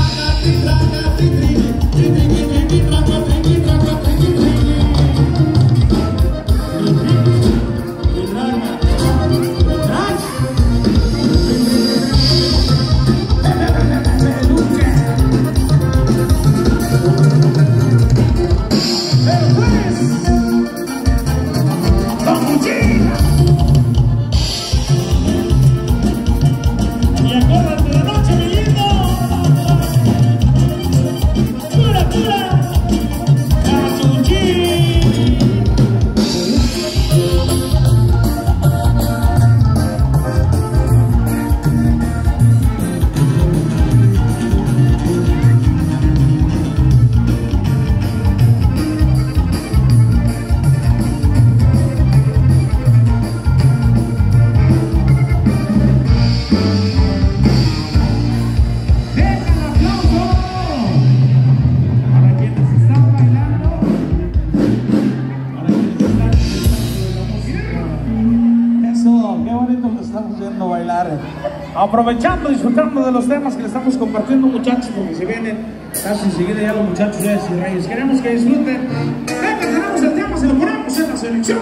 aprovechando, disfrutando de los temas que le estamos compartiendo, muchachos, porque se vienen casi enseguida ya los muchachos de y Reyes. Queremos que disfruten. Ya que tenemos el tema, se lo ponemos en la selección.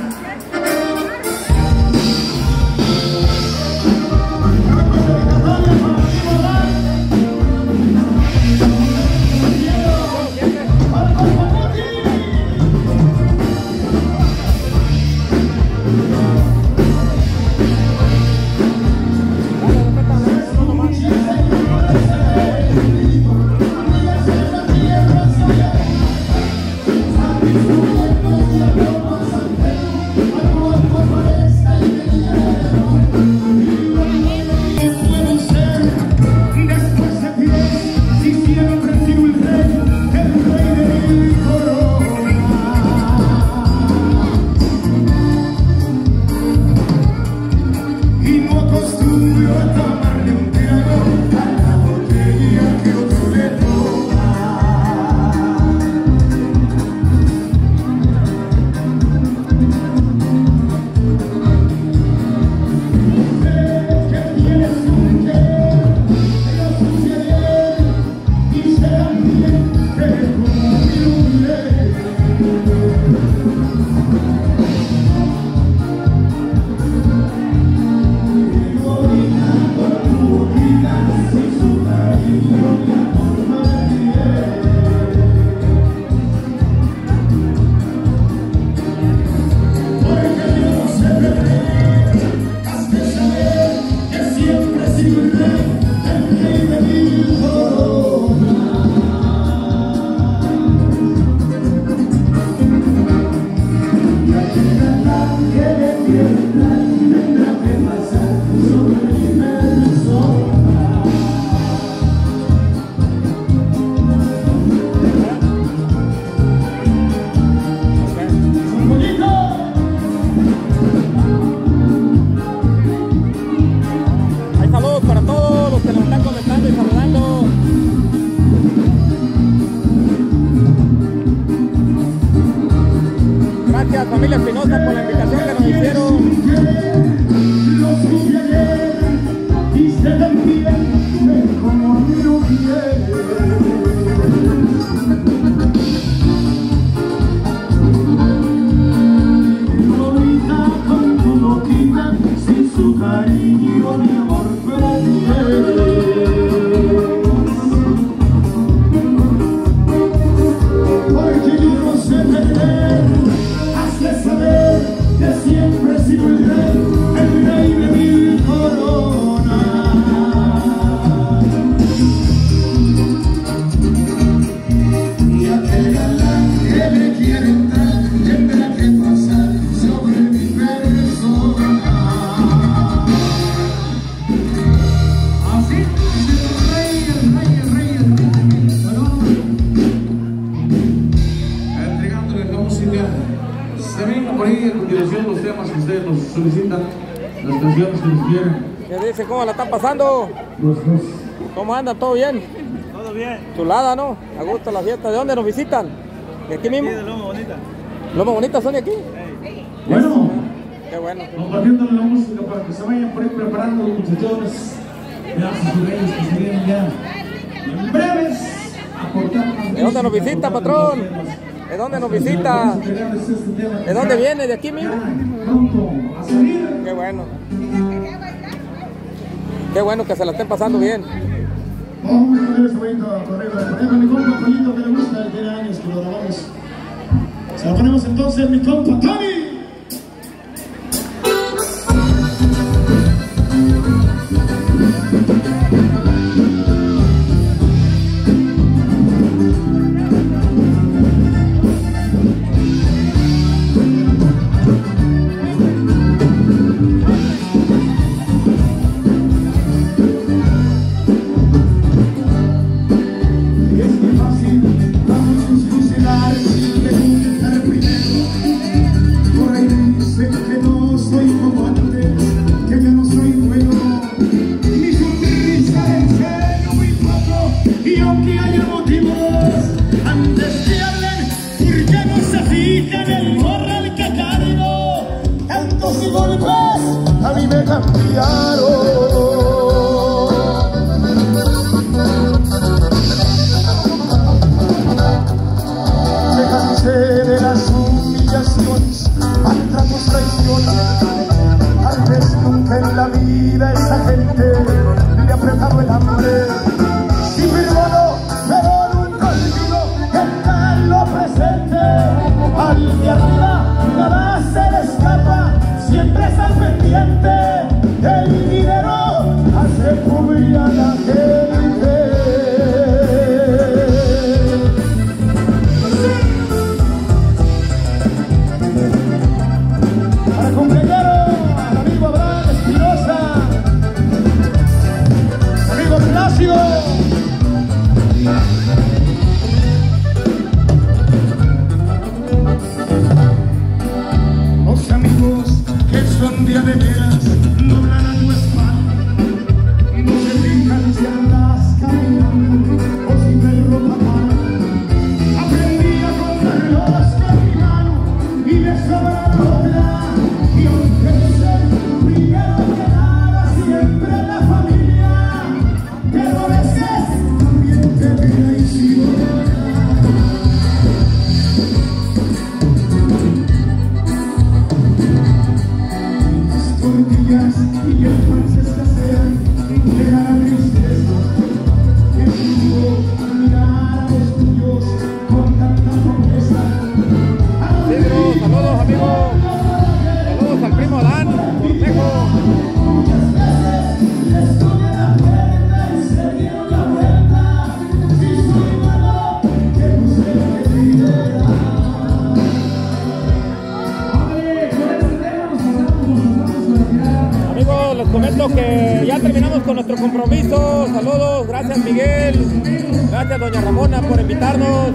Familia Espinosa por la invitación que nos hicieron. Sin su cariño, mi amor, porque yo no sé perder. Hazle saber que siempre he sido el rey, el rey de mi corona. Y aquel galán que me quiere entrar tendrá que pasar sobre mi persona. Así, el rey, el rey, el rey, el rey. Bueno, entregándole la música. Se vengan por ahí a continuación los temas que ustedes nos solicitan, las canciones que nos quieren. ¿Qué dice? ¿Cómo la están pasando? Los dos. ¿Cómo andan? ¿Todo bien? Todo bien. Chulada, ¿no? A gusto la fiesta. ¿De dónde nos visitan? ¿De aquí mismo? Sí, de Loma Bonita. ¿Loma Bonita son de aquí? Hey. Bueno, Qué bueno. compartiéndole la música para que se vayan por ahí preparando los muchachones. Gracias a ellos que se vienen ya en breves aportar. ¿De dónde nos visita, patrón? ¿De dónde nos visita? ¿De dónde viene? ¿De aquí mismo? Qué bueno. Qué bueno que se la estén pasando bien. Vamos a poner ese bonito correo. Ponemos a mi compa Pollito que le gusta, tiene años que lo grabamos. Se lo ponemos entonces a mi compa Tony. A mí me cambiaron. compromiso. Saludos, gracias Miguel, gracias doña Ramona por invitarnos.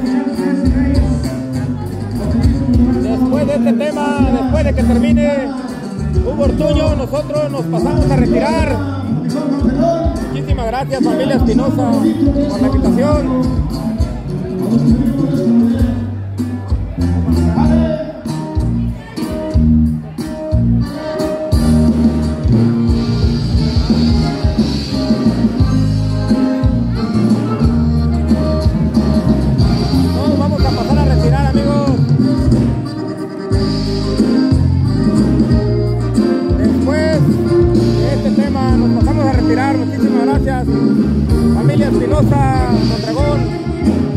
Después de este tema, después de que termine Hugo Ortuño, nosotros nos pasamos a retirar. Muchísimas gracias familia Espinosa por la invitación. Muchísimas gracias, familia Espinosa, Mondragón.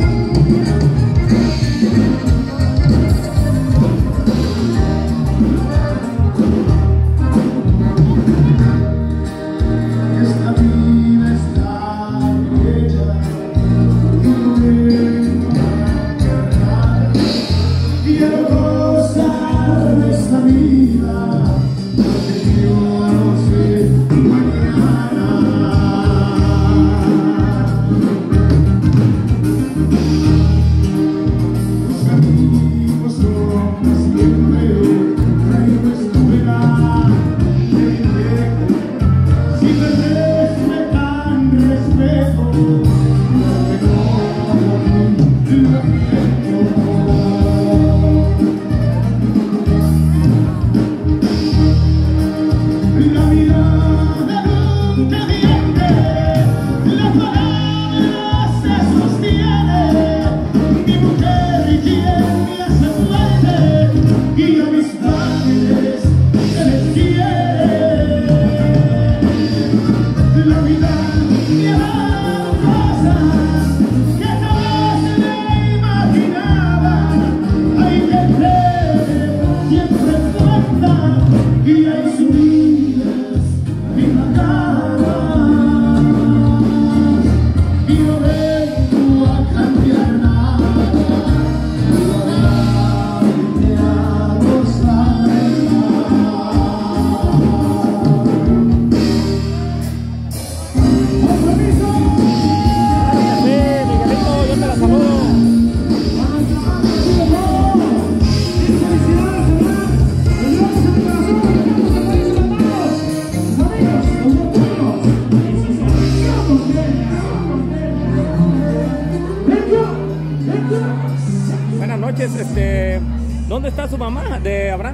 Este, ¿dónde está su mamá de Abraham?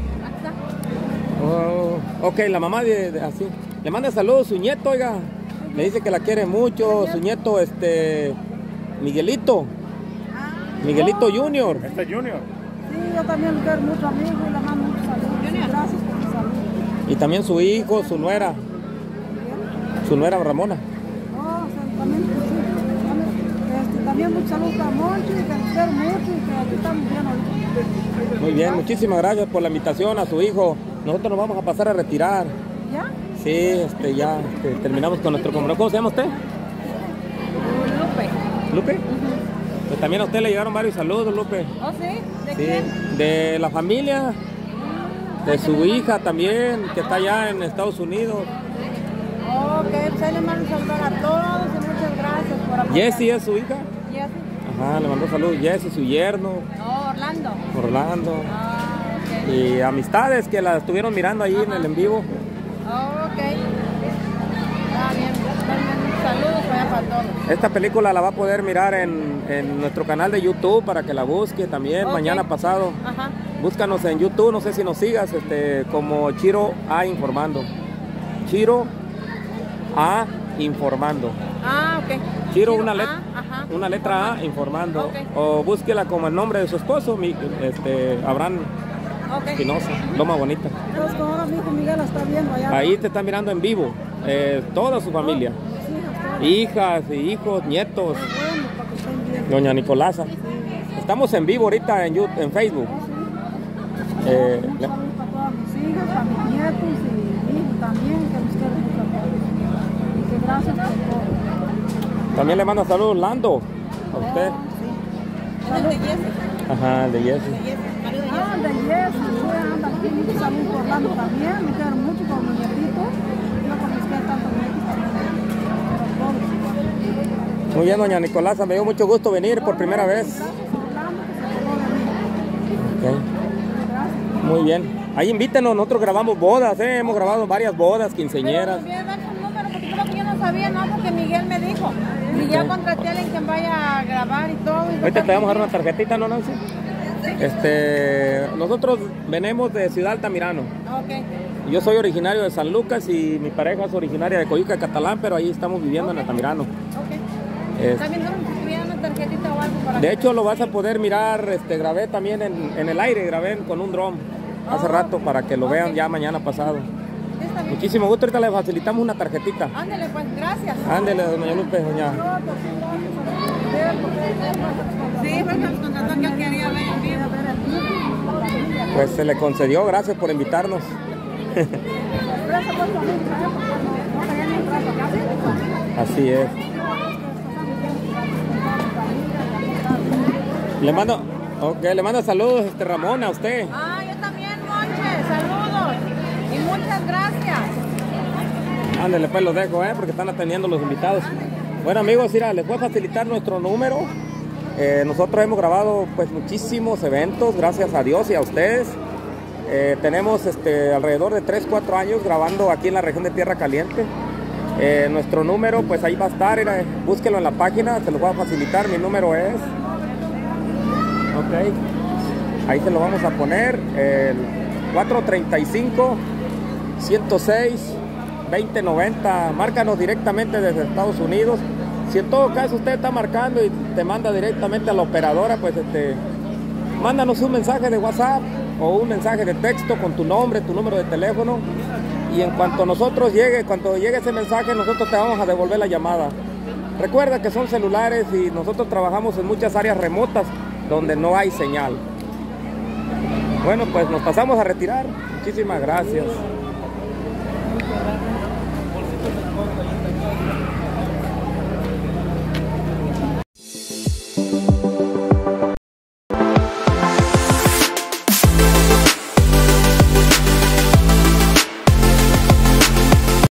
Oh, ok, la mamá de, de así. Le manda saludos su nieto, oiga. Le dice que la quiere mucho, su nieto, este, Miguelito. Miguelito Junior. Este Junior. Sí, yo también le quiero mucho amigo y le mando muchos saludos. Gracias por mi salud. Y también su hijo, su nuera. Su nuera Ramona. Oh, también, sí. Este, también muchos saludos a Monchi, que le quiero mucho y que aquí estamos bien ahorita. Muy bien, muchísimas gracias por la invitación a su hijo. Nosotros nos vamos a pasar a retirar. ¿Ya? Sí, este, ya este, terminamos con nuestro compromiso. ¿Cómo se llama usted? Lupe. ¿Lupe? Uh-huh. Pues también a usted le llegaron varios saludos, Lupe. ¿Oh, sí? ¿De sí, quién? De la familia, de su hija también, que está allá en Estados Unidos. Ok, pues ahí le mando saludar a todos y muchas gracias por apoyar. Jessie es su hija. Jessie. Ajá, le mandó saludos. Jessie, su yerno. Oh, Orlando. Orlando. Ah, ok. Y amistades que la estuvieron mirando ahí. Ajá. En el en vivo. Oh, ok. Está bien. Saludos allá para todos. Esta película la va a poder mirar en, en nuestro canal de YouTube para que la busque también. Okay. Mañana pasado. Ajá. Búscanos en YouTube, no sé si nos sigas, este, como Chiro A Informando. Chiro A Informando. Ah, ok. Chiro, una, let A, una letra A Informando. Okay. O búsquela como el nombre de su esposo, mi, este, Abraham okay. Espinosa, Loma Bonita. Entonces, como ahora mi hijo Miguel está viendo allá. Ahí te están mirando en vivo, eh, toda su familia. Oh, hijas, hijos, nietos. Bueno, para que estén bien. Doña Nicolasa. Sí. Estamos en vivo ahorita en, YouTube, en Facebook. Oh, sí. eh, un saludo para todas mis hijas, para mis nietos y mi hijo también, que nos quiero mucho a todos. Y que gracias por todo. También le manda saludos Lando a usted. Oh, sí. ¿Es el de Jesse? Ajá, el de Jesse. Ah, el de Jesse, sí, anda aquí, muchos saludos por Lando también, me quiero mucho con mi nietito, yo con mis que tanto nietos también. Muy bien, doña Nicolasa, me dio mucho gusto venir por primera vez. Okay. Muy bien. Ahí invítenos, nosotros grabamos bodas, ¿eh? Hemos grabado varias bodas, quinceañeras. Pero me dar su número porque creo que yo no sabía, no, porque Miguel me dijo. Y ya contraté a alguien que vaya a grabar y todo. Y ahorita te vamos a dar una tarjetita, ¿no, Nancy? Este, nosotros venimos de Ciudad Altamirano. Okay. Yo soy originario de San Lucas y mi pareja es originaria de Coyuca, Catalán, pero ahí estamos viviendo Okay. en Altamirano. Okay. Es, También si tuviera una tarjetita o algo para de que... hecho, lo vas a poder mirar, este, grabé también en, en el aire, grabé con un dron hace Oh, rato para que lo okay. vean ya mañana pasado. Sí, está bien. Muchísimo gusto, ahorita le facilitamos una tarjetita. Ándale, pues, gracias. Ándele, doña Lupe, doña. Sí, porque nos contrató que él quería ver en vivo. Pues se le concedió, gracias por invitarnos. Gracias por su amigo, no quería ni entrar acá. Así es. Le mando, okay, le mando saludos, este Ramón, a usted. Ah, yo también, Monche, saludos. Y muchas gracias. Ándale, pues los dejo, ¿eh? Porque están atendiendo los invitados. Bueno, amigos, mira, les voy a facilitar nuestro número. Eh, nosotros hemos grabado pues muchísimos eventos, gracias a Dios y a ustedes. Eh, tenemos este, alrededor de tres, cuatro años grabando aquí en la región de Tierra Caliente. Eh, nuestro número, pues ahí va a estar, era, búsquelo en la página, se los voy a facilitar. Mi número es... Ok, ahí se lo vamos a poner, el cuatro treinta y cinco, ciento seis, veinte noventa. Márcanos directamente desde Estados Unidos. Si en todo caso usted está marcando y te manda directamente a la operadora, pues este, mándanos un mensaje de WhatsApp o un mensaje de texto con tu nombre, tu número de teléfono, y en cuanto nosotros llegue, cuando llegue ese mensaje, nosotros te vamos a devolver la llamada. Recuerda que son celulares y nosotros trabajamos en muchas áreas remotas donde no hay señal. Bueno, pues nos pasamos a retirar. Muchísimas gracias.